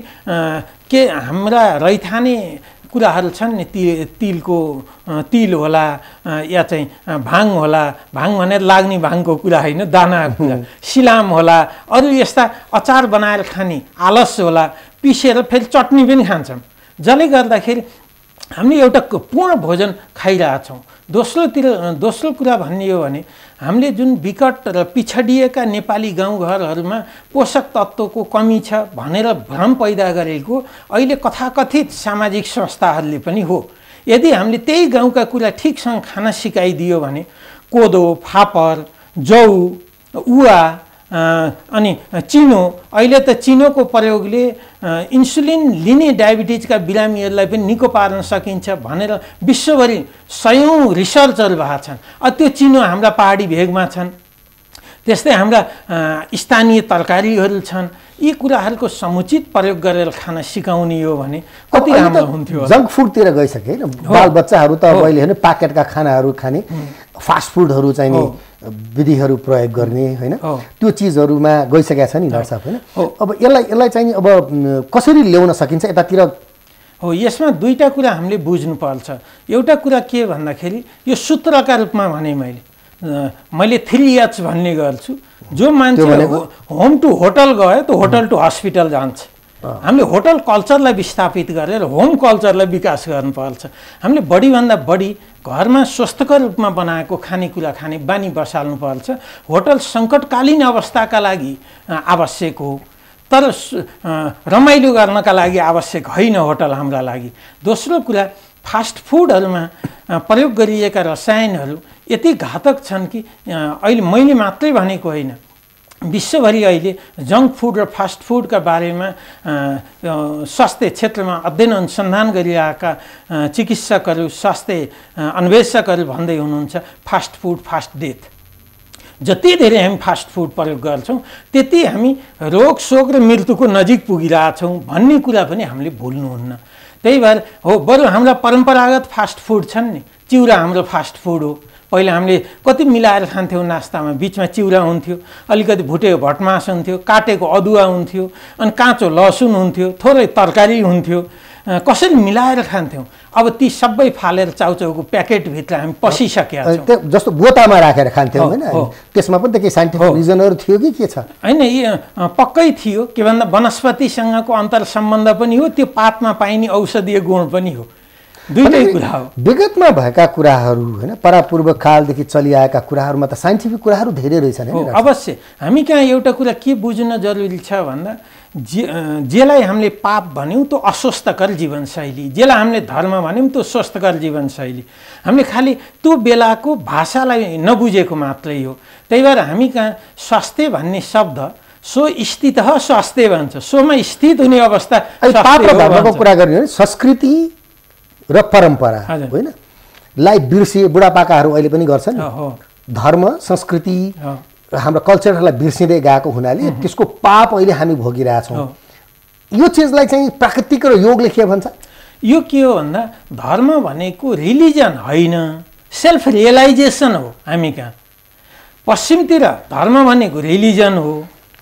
S2: के हाम्रा रैथाने कुराहरू छन् नि, ति तिलको तिल होला या चाहिँ भाङ होला, भाङ भनेर लाग्ने भाङको कुरा होइन, दानाको कुरा, सिलाम होला, अरू यस्ता अचार बनाएर खाने आलस होला, पिसेर फेरि चटनी पनि खान्छौँ, जसले गर्दाखेरि हामीले एउटा पूर्ण भोजन खाइरहेछौँ। दोस्रोतिर दोस्रो कुरा भन्ने हो भने हामीले जुन विकट र पिछडिएका नेपाली गाउँघरहरूमा पोषक तत्त्वको कमी छ भनेर भ्रम पैदा गरेको अहिले कथाकथित सामाजिक संस्थाहरूले पनि हो। यदि हामीले त्यही गाउँका कुरा ठिकसँग खान सिकाइदियो भने कोदो, फापर, जौ, उवा अनि चिनो, अहिले त चिनोको प्रयोगले इन्सुलिन लिने डायबिटिजका बिरामीहरूलाई पनि निको पार्न सकिन्छ भनेर विश्वभरि सयौँ रिसर्चहरू भएको छन्। त्यो चिनो हाम्रा पहाडी भेगमा छन्। त्यस्तै हाम्रा स्थानीय तरकारीहरू छन्। यी कुराहरूको समुचित प्रयोग गरेर खान सिकाउने हो भने कति राम्रो हुन्थ्यो।
S1: जङ्क फुडतिर गइसके हैन, बालबच्चाहरू त अहिले हैन प्याकेटका खानाहरू खाने, फास्ट फुडहरू चाहिँ नि विधिहरू प्रयोग गर्ने हैन, त्यो चिजहरूमा गइसकेका छ नि डाक्टर साहब हैन। अब यसलाई यसलाई चाहिँ नि अब कसरी ल्याउन सकिन्छ यतातिर?
S2: हो, यसमा दुईटा कुरा हामीले बुझ्नुपर्छ। एउटा कुरा के भन्दाखेरि यो सूत्रका रूपमा भने मैले मैले थ्री एच भन्ने गर्छु। जो मान्छे होम टु होटल गयो त होटल टु हस्पिटल जान्छ। हामीले होटल कल्चरलाई विस्थापित गरेर होम कल्चरलाई विकास गर्नुपर्छ। हामीले बढीभन्दा बढी घरमा स्वस्थकर रूपमा बनाएको खानेकुरा खाने बानी बसाल्नुपर्छ। होटल सङ्कटकालीन अवस्थाका लागि आवश्यक हो, तर रमाइलो गर्नका लागि आवश्यक होइन होटल हाम्रा लागि। दोस्रो कुरा, फास्ट फुडहरूमा प्रयोग गरिएका रसायनहरू यति घातक छन् कि अहिले मैले मात्रै भनेको होइन, विश्वभरि अहिले जङ्क फुड र फास्ट फुडका बारेमा स्वास्थ्य क्षेत्रमा अध्ययन अनुसन्धान गरिरहेका चिकित्सकहरू, स्वास्थ्य अन्वेषकहरू भन्दै हुनुहुन्छ फास्ट फुड फास्ट डेथ। जति धेरै हामी फास्ट फुड प्रयोग गर्छौँ त्यति हामी रोग शोक र मृत्युको नजिक पुगिरहेछौँ भन्ने कुरा पनि हामीले भुल्नुहुन्न। त्यही भएर हो, बरु हाम्रा परम्परागत फास्ट फुड छन् नि, चिउरा हाम्रो फास्ट फुड हो। पहिला हामीले कति मिलाएर खान्थ्यौँ नास्तामा, बिचमा चिउरा हुन्थ्यो, अलिकति भुटेको भटमास हुन्थ्यो, काटेको अदुवा हुन्थ्यो, अनि काँचो लसुन हुन्थ्यो, थोरै तरकारी हुन्थ्यो, कसरी मिलाएर खान्थ्यौँ। अब ती सबै फालेर चाउचाउको प्याकेटभित्र हामी पसिसकेका छौँ।
S1: जस्तो बोतामा राखेर खान्थ्यौँ होइन, त्यसमा पनि त केही साइन्टिफिक रिजनहरू थियो कि के छ?
S2: होइन, यी पक्कै थियो। के भन्दा वनस्पतिसँगको अन्तर सम्बन्ध पनि हो, त्यो पातमा पाइने औषधीय गुण पनि हो, दुईटै कुरा हो।
S1: विगतमा भएका कुराहरू होइन, परापूर्व कालदेखि चलिआएका कुराहरूमा त साइन्टिफिक कुराहरू धेरै रहेछन्
S2: होइन। अवश्य हामी कहाँ एउटा कुरा के बुझ्न जरुरी छ भन्दा जे जेलाई हामीले पाप भन्यौँ त्यो अस्वस्थकर जीवनशैली, जेलाई हामीले धर्म भन्यौँ त्यो स्वस्थकर जीवनशैली। हामीले खालि त्यो बेलाको भाषालाई नबुझेको मात्रै हो। त्यही भएर हामी कहाँ स्वास्थ्य भन्ने शब्द सो स्थित स्वास्थ्य भन्छ, सोमा स्थित हुने अवस्था।
S1: पाप र धर्मको कुरा गर्ने हो, संस्कृति र परम्परा होइन लाई बिर्सिए बुढापाकाहरू अहिले पनि गर्छन्। धर्म संस्कृति हाम्रो कल्चरलाई बिर्सिँदै गएको हुनाले त्यसको पाप अहिले हामी भोगिरहेछौँ। यो चिजलाई चाहिँ प्राकृतिक र योगले के भन्छ?
S2: यो के हो भन्दा धर्म भनेको रिलिजन होइन, सेल्फ रियलाइजेसन हो। हामी कहाँ पश्चिमतिर धर्म भनेको रिलिजन हो,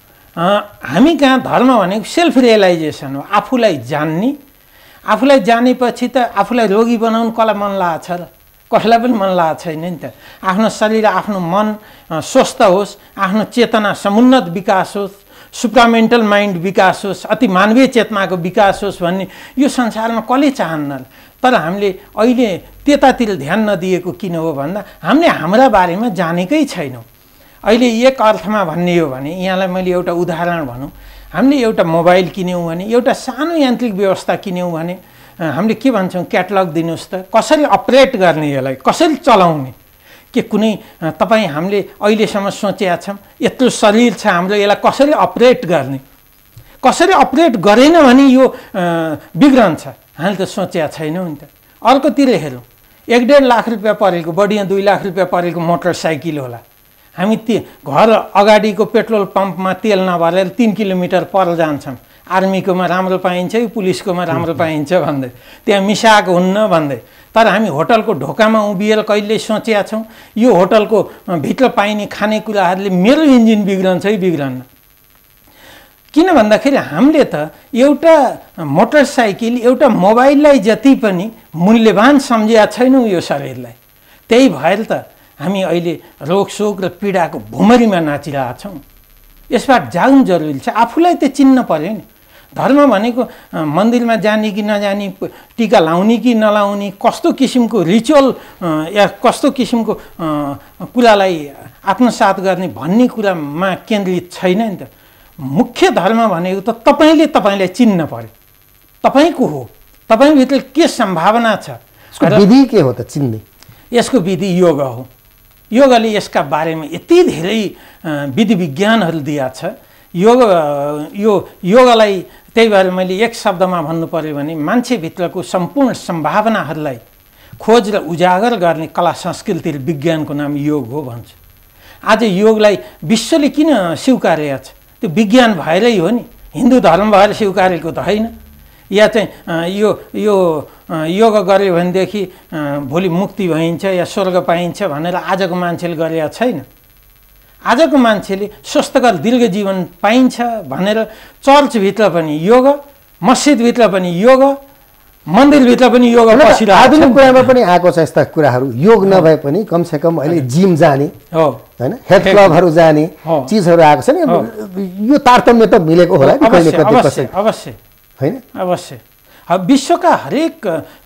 S2: हामी कहाँ धर्म भनेको सेल्फ रियलाइजेसन हो। आफूलाई जान्ने, आफूलाई जानेपछि त आफूलाई रोगी बनाउनु कसलाई मन लागेको छ र? कसैलाई पनि मन लागेको छैन नि त। आफ्नो शरीर आफ्नो मन स्वस्थ होस्, आफ्नो चेतना समुन्नत विकास होस्, सुप्रामेन्टल माइन्ड विकास होस्, अति मानवीय चेतनाको विकास होस् भन्ने यो संसारमा कसले चाहन्न। तर हामीले अहिले त्यतातिर ध्यान नदिएको किन हो भन्दा हामीले हाम्रा बारेमा जानेकै छैनौँ। अहिले एक अर्थमा भन्ने हो भने यहाँलाई मैले एउटा उदाहरण भनौँ, हामीले एउटा मोबाइल किन्यौँ भने, एउटा सानो यान्त्रिक व्यवस्था किन्यौँ भने हामीले के भन्छौँ, क्याटलग दिनुहोस् त, कसरी अपरेट गर्ने, यसलाई कसरी चलाउने, के कुनै तपाईँ हामीले अहिलेसम्म सोचेका छौँ यत्रो शरीर छ हाम्रो, यसलाई कसरी अपरेट गर्ने, कसरी अपरेट गरेन भने यो बिग्रन्छ, हामीले त सोचेका छैनौँ नि त। अर्कोतिर हेरौँ, एक डेढ लाख रुपियाँ परेको, बढी दुई लाख रुपियाँ परेको मोटरसाइकल होला, हामी ती घर अगाडिको पेट्रोल पम्पमा तेल नभरेर तिन किलोमिटर पर जान्छौँ। आर्मीकोमा राम्रो पाइन्छ, पुलिसकोमा राम्रो पाइन्छ भन्दै त्यहाँ मिसाएको हुन्न भन्दै। तर हामी होटलको ढोकामा उभिएर कहिले सोचेका छौँ यो होटलको भित्र पाइने खानेकुराहरूले मेरो इन्जिन बिग्रन्छ कि बिग्रन्न? किन भन्दाखेरि हामीले त एउटा मोटरसाइकल, एउटा मोबाइललाई जति पनि मूल्यवान सम्झेका छैनौँ यो शरीरलाई। त्यही भएर त हामी अहिले रोगशोक र पीडाको भुमरीमा नाचिरहेका छौँ। यसबाट जाग्नु जरुरी छ। आफूलाई त चिन्न पर्यो नि। धर्म भनेको मन्दिरमा जाने कि नजाने, टीका लाउने कि नलाउने, कस्तो किसिमको रिचुअल या कस्तो किसिमको कुरालाई आत्मसात गर्ने भन्ने कुरामा केन्द्रित छैन नि त। मुख्य धर्म भनेको त तपाईँले तपाईँलाई चिन्न पर्यो, तपाईँको हो, तपाईँभित्र के सम्भावना छ,
S1: विधि के हो त चिन्ने?
S2: यसको विधि योग हो। योगले यसका बारेमा यति धेरै विधि विज्ञानहरू दिएको छ। योग यो योगलाई त्यही भएर मैले एक शब्दमा भन्नु पर्यो भने मान्छेभित्रको सम्पूर्ण सम्भावनाहरूलाई खोज र उजागर गर्ने कला संस्कृति र विज्ञानको नाम योग हो भन्छु। आज योगलाई विश्वले किन स्वीकारेको छ? त्यो विज्ञान भएरै हो नि, हिन्दू धर्म भएर स्वीकारेको त होइन। या चाहिँ यो यो योग गऱ्यो भनेदेखि भोलि मुक्ति भइन्छ या स्वर्ग पाइन्छ भनेर आजको मान्छेले गरेका छैन। आजको मान्छेले स्वस्थकर दीर्घ जीवन पाइन्छ भनेर चर्चभित्र पनि योग, मस्जिदभित्र पनि योग, मन्दिरभित्र पनि योग बसिरहेको छ।
S1: आधुनिक कुरामा पनि आएको छ यस्ता कुराहरू। योग नभए पनि कमसेकम अहिले जिम जाने
S2: हो
S1: हैन, हेल्थ क्लबहरू जाने चिजहरू आएको छ नि। यो तारतम्य त मिलेको होला नि कहिले कतै कसै,
S2: अवश्य
S1: हैन?
S2: अवश्य। विश्वका हरेक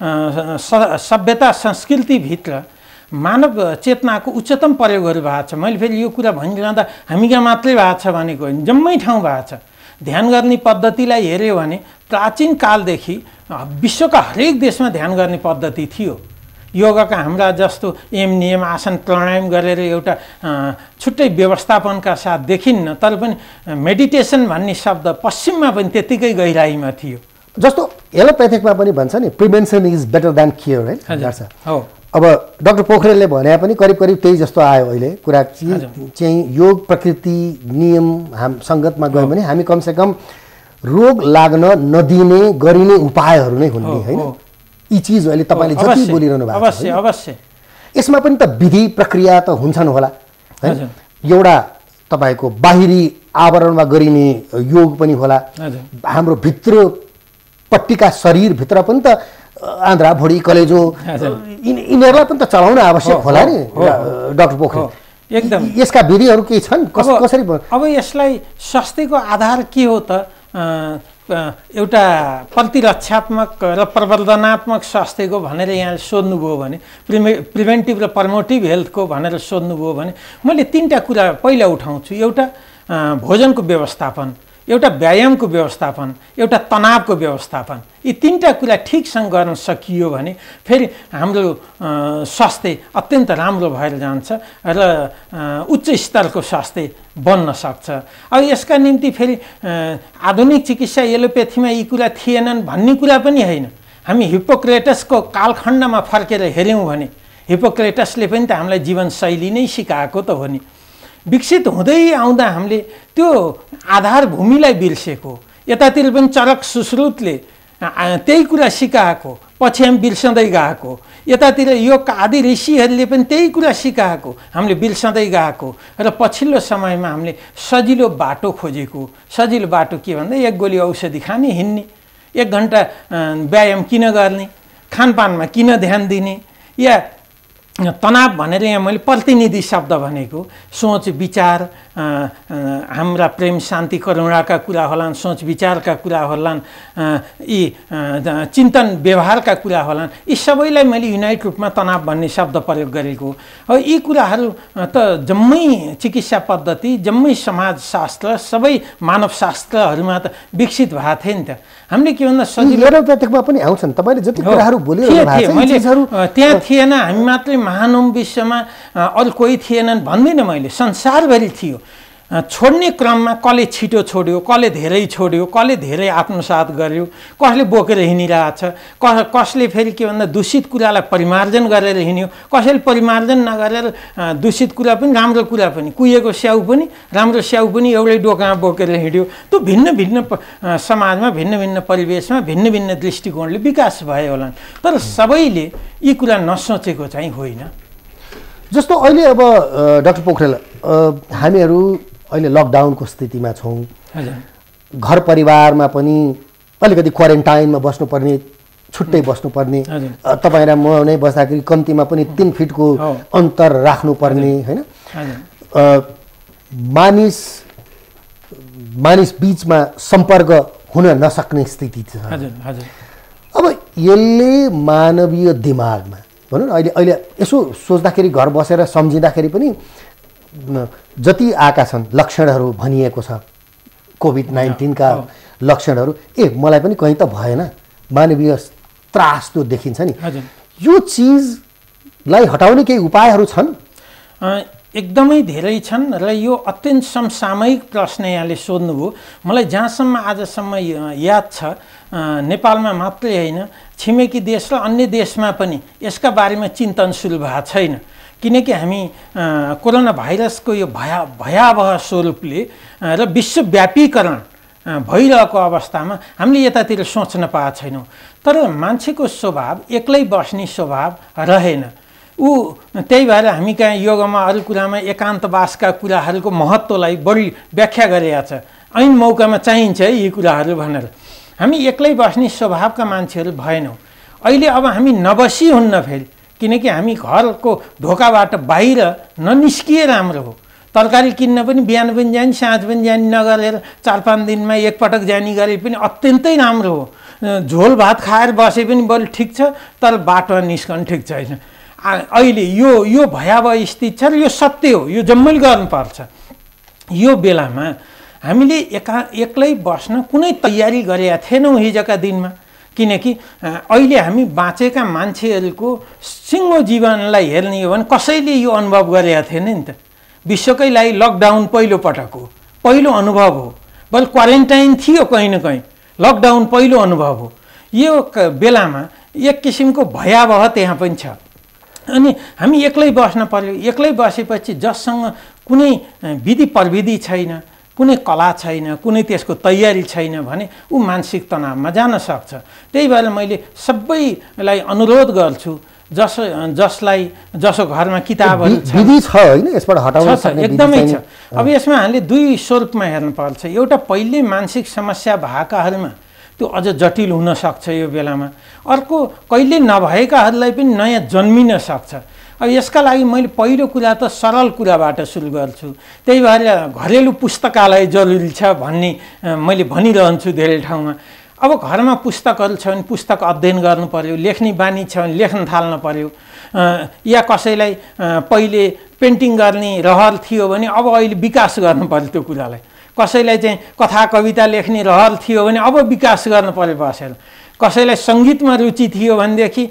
S2: सभ्यता संस्कृतिभित्र मानव चेतनाको उच्चतम प्रयोगहरू भएको छ। मैले फेरि यो कुरा भनिरहँदा हामी कहाँ मात्रै भएको छ भनेको होइन, जम्मै ठाउँ भएको छ। ध्यान गर्ने पद्धतिलाई हेऱ्यो भने प्राचीन कालदेखि विश्वका हरेक देशमा ध्यान गर्ने पद्धति थियो। योगका हाम्रा जस्तो एम नियम आसन प्राणायाम गरेर एउटा छुट्टै व्यवस्थापनका साथ देखिन्न, तर पनि मेडिटेसन भन्ने शब्द पश्चिममा पनि त्यत्तिकै गहिराइमा थियो।
S1: जस्तो एलोप्याथिकमा पनि भन्छ नि prevention is better than cure, है?
S2: हो।
S1: अब डाक्टर पोखरेलले भने पनि करिब करिब त्यही जस्तो आयो अहिले कुरा चाहिँ। योग प्रकृति नियम हाम सङ्गतमा गयो भने हामी कमसेकम रोग लाग्न नदिने गरिने उपायहरू नै हुन् नि, होइन? यी चिज अहिले तपाईँले जति बोलिरहनु भएको छ,
S2: अवश्य अवश्य
S1: यसमा पनि त विधि प्रक्रिया त हुन्छन् होला, है? एउटा तपाईँको बाहिरी आवरणमा गरिने योग पनि होला, हाम्रो भित्रपट्टिका शरीरभित्र पनि त आन्द्रा भुँडी कलेजो यिनीहरूलाई पनि त चलाउन आवश्यक होला नि डाक्टर पोखरेल।
S2: एकदम
S1: यसका विधिहरू के छन्, कसरी?
S2: अब यसलाई स्वास्थ्यको आधार के हो त? एउटा प्रतिरक्षात्मक र प्रवर्धनात्मक स्वास्थ्यको भनेर यहाँ सोध्नुभयो भने, प्रिमे प्रिभेन्टिभ र प्रमोटिभ हेल्थको भनेर सोध्नुभयो भने मैले तिनवटा कुरा पहिला उठाउँछु। एउटा भोजनको व्यवस्थापन, एउटा व्यायामको व्यवस्थापन, एउटा तनावको व्यवस्थापन। यी तिनवटा कुरा ठिकसँग गर्न सकियो भने फेरि हाम्रो स्वास्थ्य अत्यन्त राम्रो भएर जान्छ र उच्च स्तरको स्वास्थ्य बन्न सक्छ। अब यसका निम्ति फेरि आधुनिक चिकित्सा एलोप्याथीमा यी कुरा थिएनन् भन्ने कुरा पनि होइन। हामी हिप्पोक्रेटसको कालखण्डमा फर्केर हेऱ्यौँ भने हिप्पोक्रेटसले पनि त हामीलाई जीवनशैली नै सिकाएको त हो नि। विकसित हुँदै आउँदा हामीले त्यो आधार भूमिलाई बिर्सेको, यतातिर पनि चरक सुश्रुतले त्यही कुरा सिकाएको, पछि हामी बिर्सँदै गएको, यतातिर योगका आदि ऋषिहरूले पनि त्यही कुरा सिकाएको हामीले बिर्सँदै गएको र पछिल्लो समयमा हामीले सजिलो बाटो खोजेको। सजिलो बाटो के भन्दा एक गोली औषधि खाने, हिँड्ने, एक घन्टा व्यायाम किन गर्ने, खानपानमा किन ध्यान दिने, या तनाव भनेर यहाँ मैले प्रतिनिधि शब्द भनेको सोच विचार, हाम्रा प्रेम शान्ति करुणाका कुरा होलान्, सोच विचारका कुरा होलान्, यी चिन्तन व्यवहारका कुरा होलान्, यी सबैलाई मैले युनाइट रूपमा तनाव भन्ने शब्द प्रयोग गरेको। अब यी कुराहरू त जम्मै चिकित्सा पद्धति, जम्मै समाजशास्त्र, सबै मानवशास्त्रहरूमा त विकसित भएको थियो नि त। हामीले के भन्दा सजिलो
S1: एलोप्याथिकमा पनि आउँछन् तपाईँले जति कुराहरू बोलिरहनु भएको छ,
S2: मैले त्यहाँ थिएन, हामी मात्रै महानौँ विश्वमा, अरू कोही थिएनन् भन्दिनँ मैले, संसारभरि थियो। छोड्ने क्रममा कसले छिटो छोड्यो, कसले धेरै छोड्यो, कसले धेरै आत्मसात गर्यो, कसले बोकेर हिँडिरहेछ, कस कसले फेरि के भन्दा दूषित कुरालाई परिमार्जन गरेर हिँड्यो, कसैले परिमार्जन नगरेर दूषित कुरा पनि राम्रो कुरा पनि, कुहिएको स्याउ पनि राम्रो स्याउ पनि एउटै डोकामा बोकेर हिँड्यो। त्यो भिन्न भिन्न समाजमा, भिन्न भिन्न परिवेशमा भिन्न भिन्न दृष्टिकोणले विकास भए होलान्, तर सबैले यी कुरा नसोचेको चाहिँ होइन।
S1: जस्तो अहिले अब डाक्टर पोखरेल, हामीहरू अहिले लकडाउनको स्थितिमा छौँ, घर परिवारमा पनि अलिकति क्वारेन्टाइनमा बस्नुपर्ने, छुट्टै बस्नुपर्ने, तपाईँ र म नै बस्दाखेरि कम्तीमा पनि तिन फिटको अन्तर राख्नुपर्ने, होइन? मानिस मानिस बिचमा सम्पर्क हुन नसक्ने स्थिति छ।
S2: हजुर हजुर।
S1: अब यसले मानवीय दिमागमा भनौँ न अहिले अहिले यसो सोच्दाखेरि घर बसेर सम्झिँदाखेरि पनि जति आएका छन् लक्षणहरू भनिएको छ कोभिड नाइन्टिनका लक्षणहरू, ए मलाई पनि कहीँ त भएन, मानवीय त्रास त्यो देखिन्छ नि। यो चिजलाई हटाउने केही उपायहरू छन्?
S2: एकदमै धेरै छन् र यो अत्यन्त समसामयिक प्रश्न यहाँले सोध्नुभयो। मलाई जहाँसम्म आजसम्म याद छ नेपालमा मात्रै होइन छिमेकी देश र अन्य देशमा पनि यसका बारेमा चिन्तन सुरु भएको छैन, किनकि हामी कोरोना भाइरसको यो भया भयावह स्वरूपले र विश्वव्यापीकरण भइरहेको अवस्थामा हामीले यतातिर सोच्न पाएको छैनौँ। तर मान्छेको स्वभाव एक्लै बस्ने स्वभाव रहेन। ऊ त्यही भएर हामी कहाँ योगमा अरू कुरामा एकान्तवासका कुराहरूको महत्त्वलाई बढी व्याख्या गरेका छ। ऐन मौकामा चाहिन्छ है यी कुराहरू भनेर। हामी एक्लै बस्ने स्वभावका मान्छेहरू भएनौँ। अहिले अब हामी नबसी हुन्न फेरि, किनकि हामी घरको ढोकाबाट बाहिर ननिस्किए राम्रो हो। तरकारी किन्न पनि बिहान पनि जाने साँझ पनि जाने नगरेर चार पाँच दिनमा एकपटक जाने गरे पनि अत्यन्तै राम्रो हो। झोल भात खाएर बसे पनि बरु ठिक छ, तर बाटोमा निस्कनु ठिक छैन। अहिले यो यो भयावह स्थिति छ र यो सत्य हो, यो जम्मै गर्नुपर्छ। यो बेलामा हामीले एका एक्लै बस्न कुनै तयारी गरेका थिएनौँ हिजोका दिनमा, किनकि अहिले हामी बाँचेका मान्छेहरूको सिङ्गो जीवनलाई हेर्ने हो भने कसैले यो अनुभव गरेका थिएन नि त। विश्वकै लागि लकडाउन पहिलो पटक हो, पहिलो अनुभव हो। बरु क्वारेन्टाइन थियो कहीँ न कहीँ, लकडाउन पहिलो अनुभव हो। यो बेलामा एक किसिमको भयावह त्यहाँ पनि छ। अनि हामी एक्लै बस्न पर्यो। एक्लै बसेपछि जससँग कुनै विधि प्रविधि छैन, कुनै कला छैन, कुनै त्यसको तयारी छैन भने ऊ मानसिक तनावमा जान सक्छ। त्यही भएर मैले सबैलाई अनुरोध गर्छु, जस जसलाई जसो घरमा किताबहरू छ,
S1: विधि छ होइन यसबाट हटाउन सक्ने
S2: एकदमै छ। अब यसमा हामीले दुई स्वरूपमा हेर्नुपर्छ। एउटा पहिले मानसिक समस्या भएकाहरूमा त्यो अझ जटिल हुन सक्छ यो बेलामा। अर्को कहिले नभएकाहरूलाई पनि नयाँ जन्मिन सक्छ। अब यसका लागि मैले पहिलो कुरा त सरल कुराबाट सुरु गर्छु। त्यही भएर घरेलु पुस्तकालय जरुरी छ भन्ने मैले भनिरहन्छु धेरै ठाउँमा। अब घरमा पुस्तकहरू छ भने पुस्तक अध्ययन गर्नु पर्यो, लेख्ने बानी छ भने लेख्न थाल्न पर्यो। या कसैलाई पहिले पेन्टिङ गर्ने रहर थियो भने अब अहिले विकास गर्नु पर्यो त्यो कुरालाई। कसैलाई चाहिँ कथा कविता लेख्ने रहर थियो भने अब विकास गर्नु पर्यो बसेर। कसैलाई सङ्गीतमा रुचि थियो भनेदेखि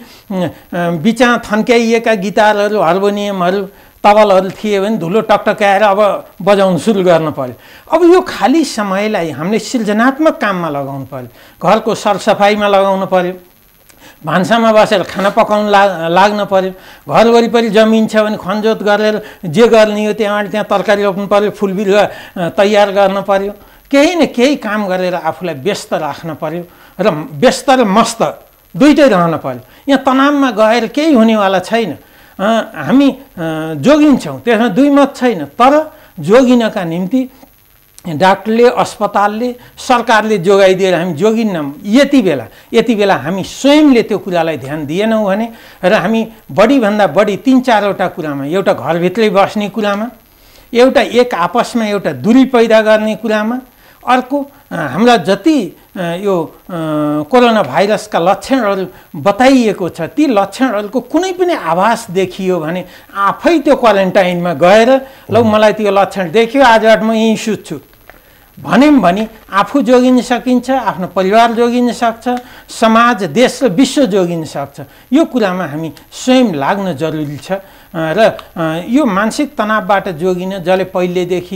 S2: बिचमा थन्क्याइएका गिटारहरू, हार्मोनियमहरू, तबलहरू थिए भने धुलो टकटकाएर अब बजाउनु सुरु गर्नु पर्यो। अब यो खाली समयलाई हामीले सृजनात्मक काममा लगाउनु पर्यो। घरको सरसफाइमा लगाउनु पर्यो, भान्सामा बसेर खाना पकाउनु ला लाग्न पर्यो। घर वरिपरि जमिन छ भने खनजोत गरेर जे गर्ने हो त्यहाँबाट त्यहाँ तरकारी रोप्नु पर्यो, फुल बिरुवा तयार गर्न पर्यो। केही न केही काम गरेर आफूलाई व्यस्त राख्न पर्यो र व्यस्त र मस्त दुइटै रहन पर्यो। यहाँ तनावमा गएर केही हुनेवाला छैन। हामी जोगिन्छौँ, त्यसमा दुई मत छैन। तर जोगिनका निम्ति डाक्टरले, अस्पतालले, सरकारले जोगाइदिएर हामी जोगिन्नौँ। यति बेला यति बेला हामी स्वयंले त्यो कुरालाई ध्यान दिएनौँ भने र हामी बढीभन्दा बढी तिन चारवटा कुरामा, एउटा घरभित्रै बस्ने कुरामा, एउटा एक आपसमा एउटा दूरी पैदा गर्ने कुरामा, अर्को हाम्रा जति यो कोरोना भाइरसका लक्षणहरू बताइएको छ ती लक्षणहरूको कुनै पनि आभास देखियो भने आफै त्यो क्वारेन्टाइनमा गएर ल मलाई त्यो लक्षण देखियो, आजबाट म यहीँ सुत्छु भन्यौँ भने आफू जोगिन सकिन्छ, आफ्नो परिवार जोगिन सक्छ, समाज, देश र विश्व जोगिन सक्छ। यो कुरामा हामी स्वयं लाग्न जरुरी छ। र यो मानसिक तनावबाट जोगिन जसले पहिलेदेखि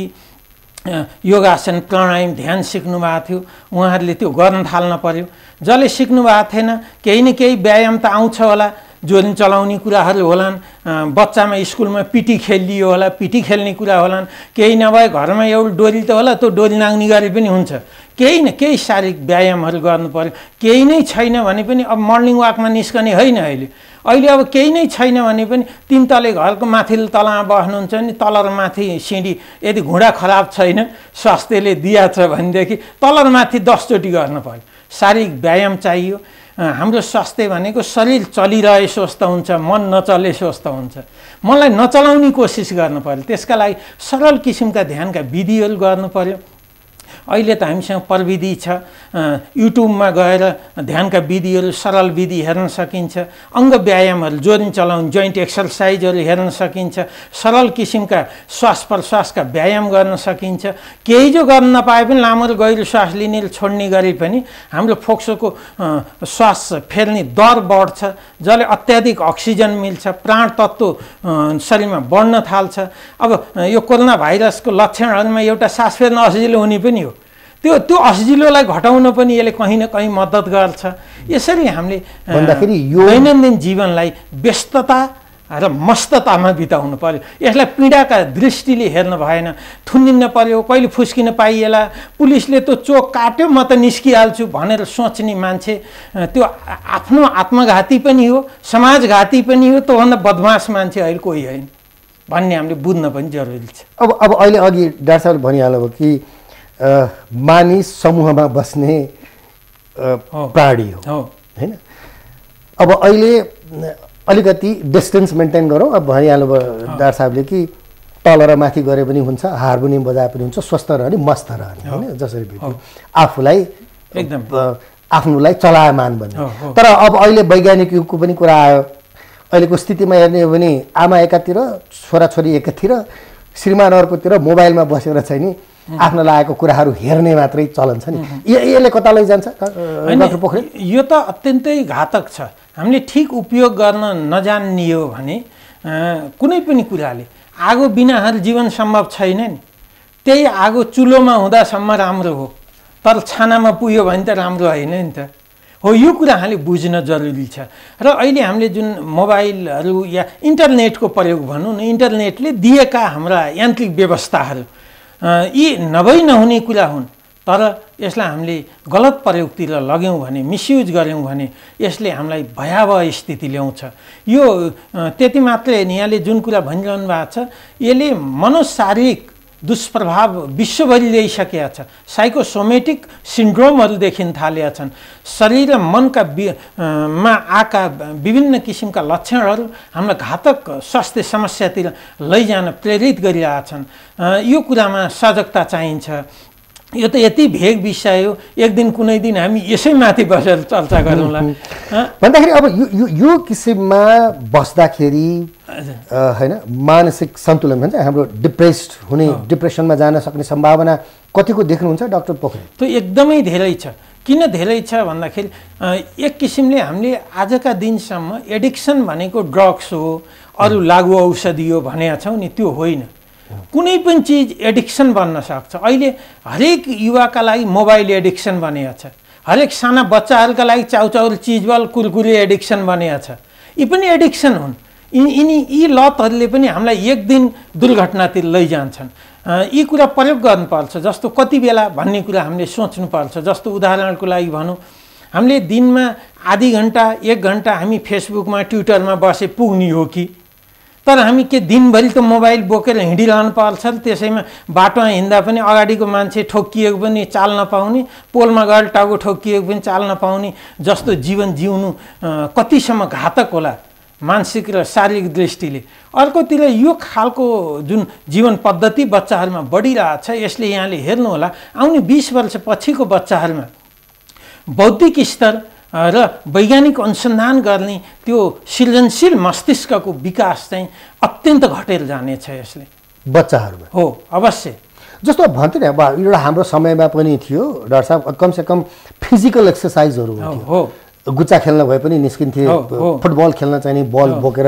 S2: योगासन, प्राणायाम, ध्यान सिक्नु भएको थियो उहाँहरूले त्यो गर्न थाल्न पर्यो। जसले सिक्नु भएको थिएन केही न केही व्यायाम त आउँछ होला, जोरिन चलाउने कुराहरू होलान्, बच्चामा स्कुलमा पिटी खेलियो होला, पिटी खेल्ने कुरा होलान्, केही नभए घरमा एउटा डोरी त होला, त्यो डोरी नाग्ने गरे पनि हुन्छ। केही न केही शारीरिक व्यायामहरू गर्नु पर्यो। केही नै छैन भने पनि अब मर्निङ वाकमा निस्कने होइन। अहिले अहिले अब केही नै छैन भने पनि तिन तले घरको माथिल्लो तलामा बस्नुहुन्छ नि, तल र माथि सिँढी यदि घुँडा खराब छैन, स्वास्थ्यले दिया छ भनेदेखि तल र माथि दसचोटि गर्नु पर्यो। शारीरिक व्यायाम चाहियो। हाम्रो स्वास्थ्य भनेको शरीर चलिरहे स्वस्थ हुन्छ, मन नचले स्वस्थ हुन्छ। मनलाई नचलाउने कोसिस गर्नु पर्यो। त्यसका लागि सरल किसिमका ध्यानका विधिहरू गर्नु पर्यो। अहिले त हामीसँग प्रविधि छ, युट्युबमा गएर ध्यानका विधिहरू, सरल विधि हेर्न सकिन्छ, अङ्ग व्यायामहरू, जोरिन चलाउन, जोइन्ट एक्सर्साइजहरू हेर्न सकिन्छ, सरल किसिमका श्वास प्रश्वासका व्यायाम गर्न सकिन्छ। केही जो गर्न नपाए पनि लामो र गहिरो श्वास लिने र छोड्ने गरे पनि हाम्रो फोक्सोको श्वास फेर्ने दर बढ्छ, जसले अत्याधिक अक्सिजन मिल्छ, प्राण तत्त्व शरीरमा बढ्न थाल्छ। अब यो कोरोना भाइरसको लक्षणहरूमा एउटा सास फेर्न असजिलो हुने पनि हो। त्यो त्यो असजिलोलाई घटाउन पनि यसले कहीँ न कहीँ मद्दत गर्छ। यसरी हामीले दैनन्दिन जीवनलाई व्यस्तता र मस्ततामा बिताउनु पर्यो। यसलाई पीडाका दृष्टिले हेर्न भएन। थुनिन्न पर्यो, कहिले फुस्किन पाइएला, पुलिसले त चोक काट्यो म त निस्किहाल्छु भनेर सोच्ने मान्छे त्यो आफ्नो आत्मघाती पनि हो, समाजघाती पनि हो, त्योभन्दा बदमास मान्छे अहिले कोही होइन भन्ने हामीले बुझ्न पनि जरुरी छ।
S1: अब अब अहिले अघि डाक्टर साहबले भनिहाल्नुभयो कि मानिस समूहमा बस्ने प्राणी हो होइन। अब अहिले अलिकति डिस्टेन्स मेन्टेन गरौँ। अब भनिहाल्नुभयो डाक्टर साहबले कि तल र माथि गरे पनि हुन्छ, हार्मोनियम बजाए पनि हुन्छ, स्वस्थ रहने, मस्त रहने होइन, जसरी भेट्यो आफूलाई
S2: एकदम
S1: आफ्नोलाई चलायमान बन्ने। तर अब अहिले वैज्ञानिक युगको पनि कुरा आयो। अहिलेको स्थितिमा हेर्ने हो भने आमा एकातिर, छोराछोरी एकातिर, श्रीमान अर्कोतिर मोबाइलमा बसेर चाहिँ नि आफ्नो लागेको कुराहरू हेर्ने मात्रै चलन छ नि। यसले कता लैजान्छ डाक्टर पोखरेल?
S2: यो त अत्यन्तै घातक छ। हामीले ठिक उपयोग गर्न नजान्ने हो भने कुनै पनि कुराले, आगो बिना हर जीवन सम्भव छैन नि। त्यही आगो चुलोमा हुँदासम्म राम्रो हो, तर छानामा पुग्यो भने त राम्रो होइन नि त। हो, यो कुरा हामीले बुझ्न जरुरी छ। र अहिले हामीले जुन मोबाइलहरू या इन्टरनेटको प्रयोग भनौँ न, इन्टरनेटले दिएका हाम्रा यान्त्रिक व्यवस्थाहरू यी नभई नहुने कुरा हुन्, तर यसलाई हामीले गलत प्रयोगतिर लग्यौँ भने, मिसयुज गऱ्यौँ भने यसले हामीलाई भयावह स्थिति ल्याउँछ। यो त्यति मात्रै होइन, यहाँले जुन कुरा भनिरहनु भएको छ, यसले मनोशारीरिक दुष्प्रभाव विश्वभरि ल्याइसकेका छ। साइकोसोमेटिक सिन्ड्रोमहरू देखिन थालेका छन्। शरीर र मनका बि मा आएका विभिन्न किसिमका लक्षणहरू हामीलाई घातक स्वास्थ्य समस्यातिर लैजान प्रेरित गरिरहेछन्। यो कुरामा सजगता चाहिन्छ। यो त यति भेग विषय हो, एक दिन कुनै दिन हामी यसै माथि बसेर चर्चा गरौँला।
S1: भन्दाखेरि अब यो यो यो किसिममा बस्दाखेरि होइन मानसिक सन्तुलन भन्छ, हाम्रो डिप्रेस्ड हुने, डिप्रेसनमा जान सक्ने सम्भावना कतिको देख्नुहुन्छ डाक्टर पोखरेल?
S2: त्यो एकदमै धेरै छ। किन धेरै छ भन्दाखेरि एक किसिमले हामीले आजका दिनसम्म एडिक्सन भनेको ड्रग्स हो, अरू लागु औषधि हो भनेका छौँ नि, त्यो होइन। कुनै पनि चिज एडिक्सन बन्न सक्छ। अहिले हरेक युवाका लागि मोबाइल एडिक्सन बनेको छ, हरेक साना बच्चाहरूका लागि चाउचाउर चिजबल कुरकुरे एडिक्सन बनेको छ। यी पनि एडिक्सन हुन्। यिनी यिनी यी लतहरूले पनि हामीलाई एक दिन दुर्घटनातिर लैजान्छन्। यी कुरा प्रयोग गर्नुपर्छ। जस्तो कति बेला भन्ने कुरा हामीले सोच्नुपर्छ। जस्तो उदाहरणको लागि भनौँ, हामीले दिनमा आधी घन्टा एक घन्टा हामी फेसबुकमा ट्विटरमा बसे पुग्ने हो कि? तर हामी के दिनभरि त मोबाइल बोकेर हिँडिरहनु पर्छ र त्यसैमा बाटोमा हिँड्दा पनि अगाडिको मान्छे ठोक्किएको पनि चाल नपाउने, पोलमा गएर टाउको ठोक्किएको पनि चाल नपाउने जस्तो जीवन जिउनु कतिसम्म घातक होला मानसिक र शारीरिक दृष्टिले। अर्कोतिर यो खालको जुन जीवन पद्धति बच्चाहरूमा बढिरहेछ, यसले यहाँले हेर्नुहोला आउने बिस वर्ष पछिको बच्चाहरूमा बौद्धिक स्तर र वैज्ञानिक अनुसन्धान गर्ने त्यो सृजनशील मस्तिष्कको विकास चाहिँ अत्यन्त घटेर जानेछ यसले
S1: बच्चाहरूमा।
S2: हो, अवश्य।
S1: जस्तो भन्थ्यो नि, अब एउटा हाम्रो समयमा पनि थियो डाक्टर साहब, कमसेकम फिजिकल एक्सर्साइजहरू
S2: हो।
S1: गुच्चा खेल्न भए पनि निस्किन्थे, फुटबल खेल्न चाहिँ बल बोकेर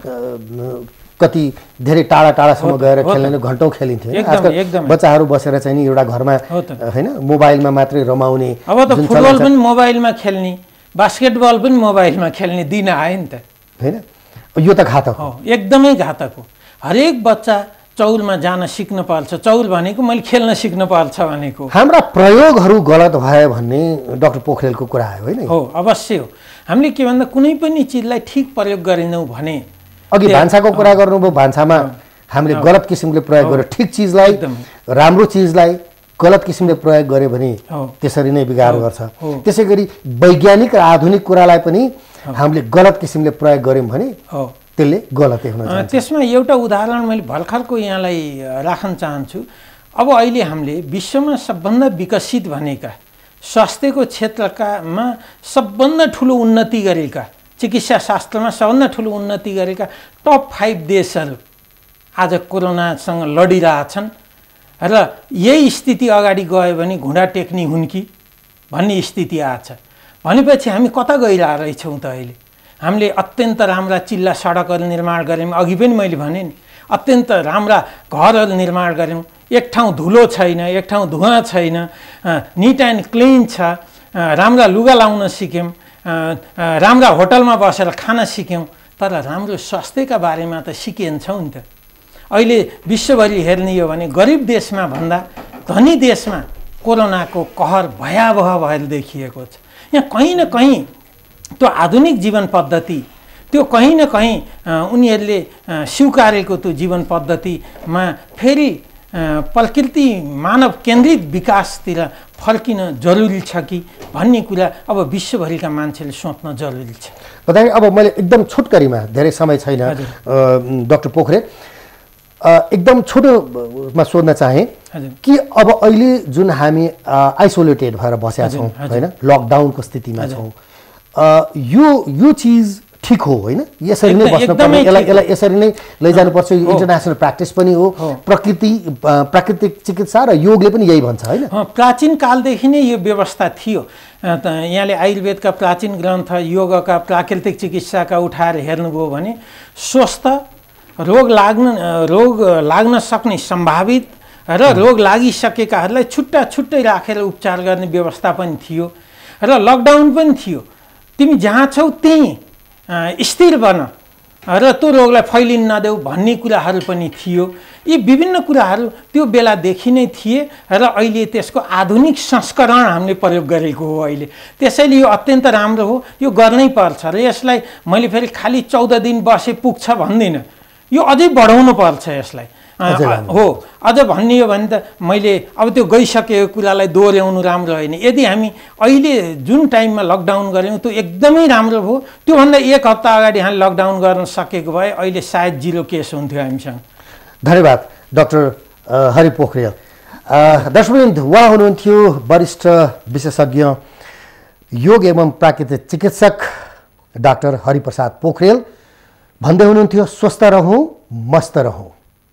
S1: कति धेरै टाढा टाढासम्म गएर खेल्ने घन्टौँ खेलिन्थ्यो। आजकल बच्चाहरू बसेर चाहिँ नि एउटा घरमा होइन मोबाइलमा मात्रै रमाउने।
S2: अब त फुटबल पनि मोबाइलमा खेल्ने, बास्केटबल पनि मोबाइलमा खेल्ने दिन आयो नि त
S1: होइन। यो त घातक हो,
S2: एकदमै घातक हो। हरेक बच्चा चौरमा जान सिक्न पर्छ। चौर भनेको मैले खेल्न सिक्न पर्छ भनेको।
S1: हाम्रा प्रयोगहरू गलत भयो भन्ने डाक्टर पोखरेलको कुरा आयो होइन?
S2: हो, अवश्य हो। हामीले के भन्दा कुनै पनि चिजलाई ठिक प्रयोग गरेनौँ भने,
S1: अघि भान्साको कुरा गर्नुभयो, भान्सामा हामीले गलत किसिमले प्रयोग गर्यो, ठिक चिजलाई, राम्रो चिजलाई गलत किसिमले प्रयोग गर्यो भने त्यसरी नै बिगार गर्छ। त्यसै गरी वैज्ञानिक र आधुनिक कुरालाई पनि हामीले गलत किसिमले प्रयोग गऱ्यौँ भने त्यसले गलतै हुन जान्छ।
S2: त्यसमा एउटा उदाहरण मैले भर्खरको यहाँलाई राख्न चाहन्छु। अब अहिले हामीले विश्वमा सबभन्दा विकसित भनेका स्वास्थ्यको क्षेत्रकामा सबभन्दा ठुलो उन्नति गरेका चिकित्सा शास्त्रमा सबभन्दा ठुलो उन्नति गरेका टप फाइभ देशहरू आज कोरोनासँग लडिरहेछन् र यही स्थिति अगाडि गयो भने घुँडा टेक्नी हुन् कि भन्ने स्थिति आछ। भनेपछि हामी कता गइरहेको रहेछौँ त अहिले? हामीले अत्यन्त राम्रा चिल्ला सडकहरू निर्माण गऱ्यौँ, अघि पनि मैले भने नि अत्यन्त राम्रा घरहरू निर्माण गऱ्यौँ, एक ठाउँ धुलो छैन, एक ठाउँ धुवा छैन, निट एन्ड क्लिन छ, राम्रा लुगा लाउन सिक्यौँ, राम्रा होटलमा बसेर खान सिक्यौँ, तर राम्रो स्वास्थ्यका बारेमा त सिकेन्छौँ नि त। अहिले विश्वभरि हेर्ने हो भने गरिब देशमा भन्दा धनी देशमा कोरोनाको कहर भयावह भएर देखिएको छ। यहाँ कहीँ न कहीँ त्यो आधुनिक जीवन पद्धति, त्यो कहीँ न कहीँ उनीहरूले स्वीकारेको त्यो जीवन पद्धतिमा फेरि प्रकृति मानव केन्द्रित विकासतिर फर्किन जरुरी छ कि भन्ने कुरा अब विश्वभरिका मान्छेले सोच्न जरुरी छ।
S1: बताए अब मैले एकदम छोटकरीमा, धेरै समय छैन डाक्टर पोखरेल, एकदम छोटोमा सोध्न चाहेँ कि अब अहिले जुन हामी आइसोलेटेड भएर बसेका छौँ होइन, लकडाउनको स्थितिमा छौँ, यो यो चिज ठिक हो होइन? यसरी नै बस्नुपर्ने, यसलाई यसलाई यसरी नै लैजानुपर्छ, यो इन्टरनेसनल प्र्याक्टिस पनि हो, प्रकृति प्राकृतिक चिकित्सा र योगले पनि यही भन्छ होइन?
S2: प्राचीन कालदेखि नै यो व्यवस्था थियो। यहाँले आयुर्वेदका प्राचीन ग्रन्थ, योगका, प्राकृतिक चिकित्साका उठाएर हेर्नुभयो भने स्वस्थ, रोग लाग्न रोग लाग्न सक्ने सम्भावित र रोग लागिसकेकाहरूलाई छुट्टा छुट्टै राखेर उपचार गर्ने व्यवस्था पनि थियो र लकडाउन पनि थियो। तिमी जहाँ छौ त्यहीँ स्थिर बन र त्यो रोगलाई फैलिन नदेऊ भन्ने कुराहरू पनि थियो। यी विभिन्न कुराहरू त्यो बेलादेखि नै थिए र अहिले त्यसको आधुनिक संस्करण हामीले प्रयोग गरेको हो अहिले। त्यसैले यो अत्यन्त राम्रो हो, यो गर्नै पर्छ र यसलाई मैले फेरि खालि चौध दिन बसे पुग्छ भन्दिनँ, यो अझै बढाउनु पर्छ यसलाई। हो, अझ भन्ने हो भने त मैले अब त्यो गइसकेको कुरालाई दोहोऱ्याउनु राम्रो होइन। यदि हामी अहिले जुन टाइममा लकडाउन गऱ्यौँ त्यो एकदमै राम्रो भयो। त्योभन्दा एक हप्ता अगाडि हामी लकडाउन गर्न सकेको भए अहिले सायद जिरो केस हुन्थ्यो हामीसँग।
S1: धन्यवाद डाक्टर हरि पोखरेल। दर्शकवृन्द, उहाँ हुनुहुन्थ्यो वरिष्ठ विशेषज्ञ योग एवं प्राकृतिक चिकित्सक डाक्टर हरिप्रसाद पोखरेल। भन्दै हुनुहुन्थ्यो स्वस्थ रहौँ, मस्त रहौँ।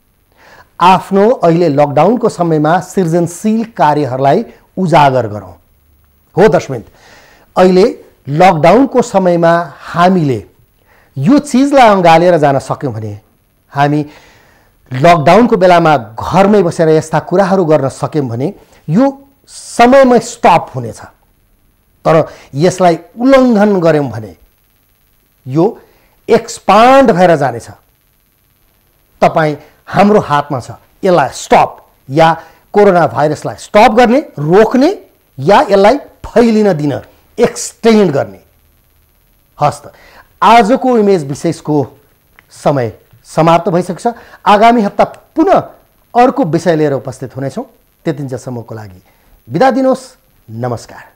S1: आफ्नो अहिले लकडाउनको समयमा सृजनशील कार्यहरूलाई उजागर गरौँ। हो दर्शकवृन्द, अहिले लकडाउनको समयमा हामीले यो चिजलाई अँगालेर जान सक्यौँ भने, हामी लकडाउनको बेलामा घरमै बसेर यस्ता कुराहरू गर्न सक्यौँ भने यो समयमै स्टप हुनेछ। तर यसलाई उल्लङ्घन गऱ्यौँ भने यो एक्सपान्ड भएर जानेछ। तपाईँ हाम्रो हातमा छ यसलाई स्टप या कोरोना भाइरसलाई स्टप गर्ने, रोक्ने या यसलाई फैलिन दिन, एक्सटेन्ड गर्ने। हस् त, आजको इमेज विशेषको समय समाप्त भइसकेको छ। आगामी हप्ता पुनः अर्को विषय लिएर उपस्थित हुनेछौँ। त्यतिन्जेलसम्मको लागि बिदा दिनुहोस्। नमस्कार।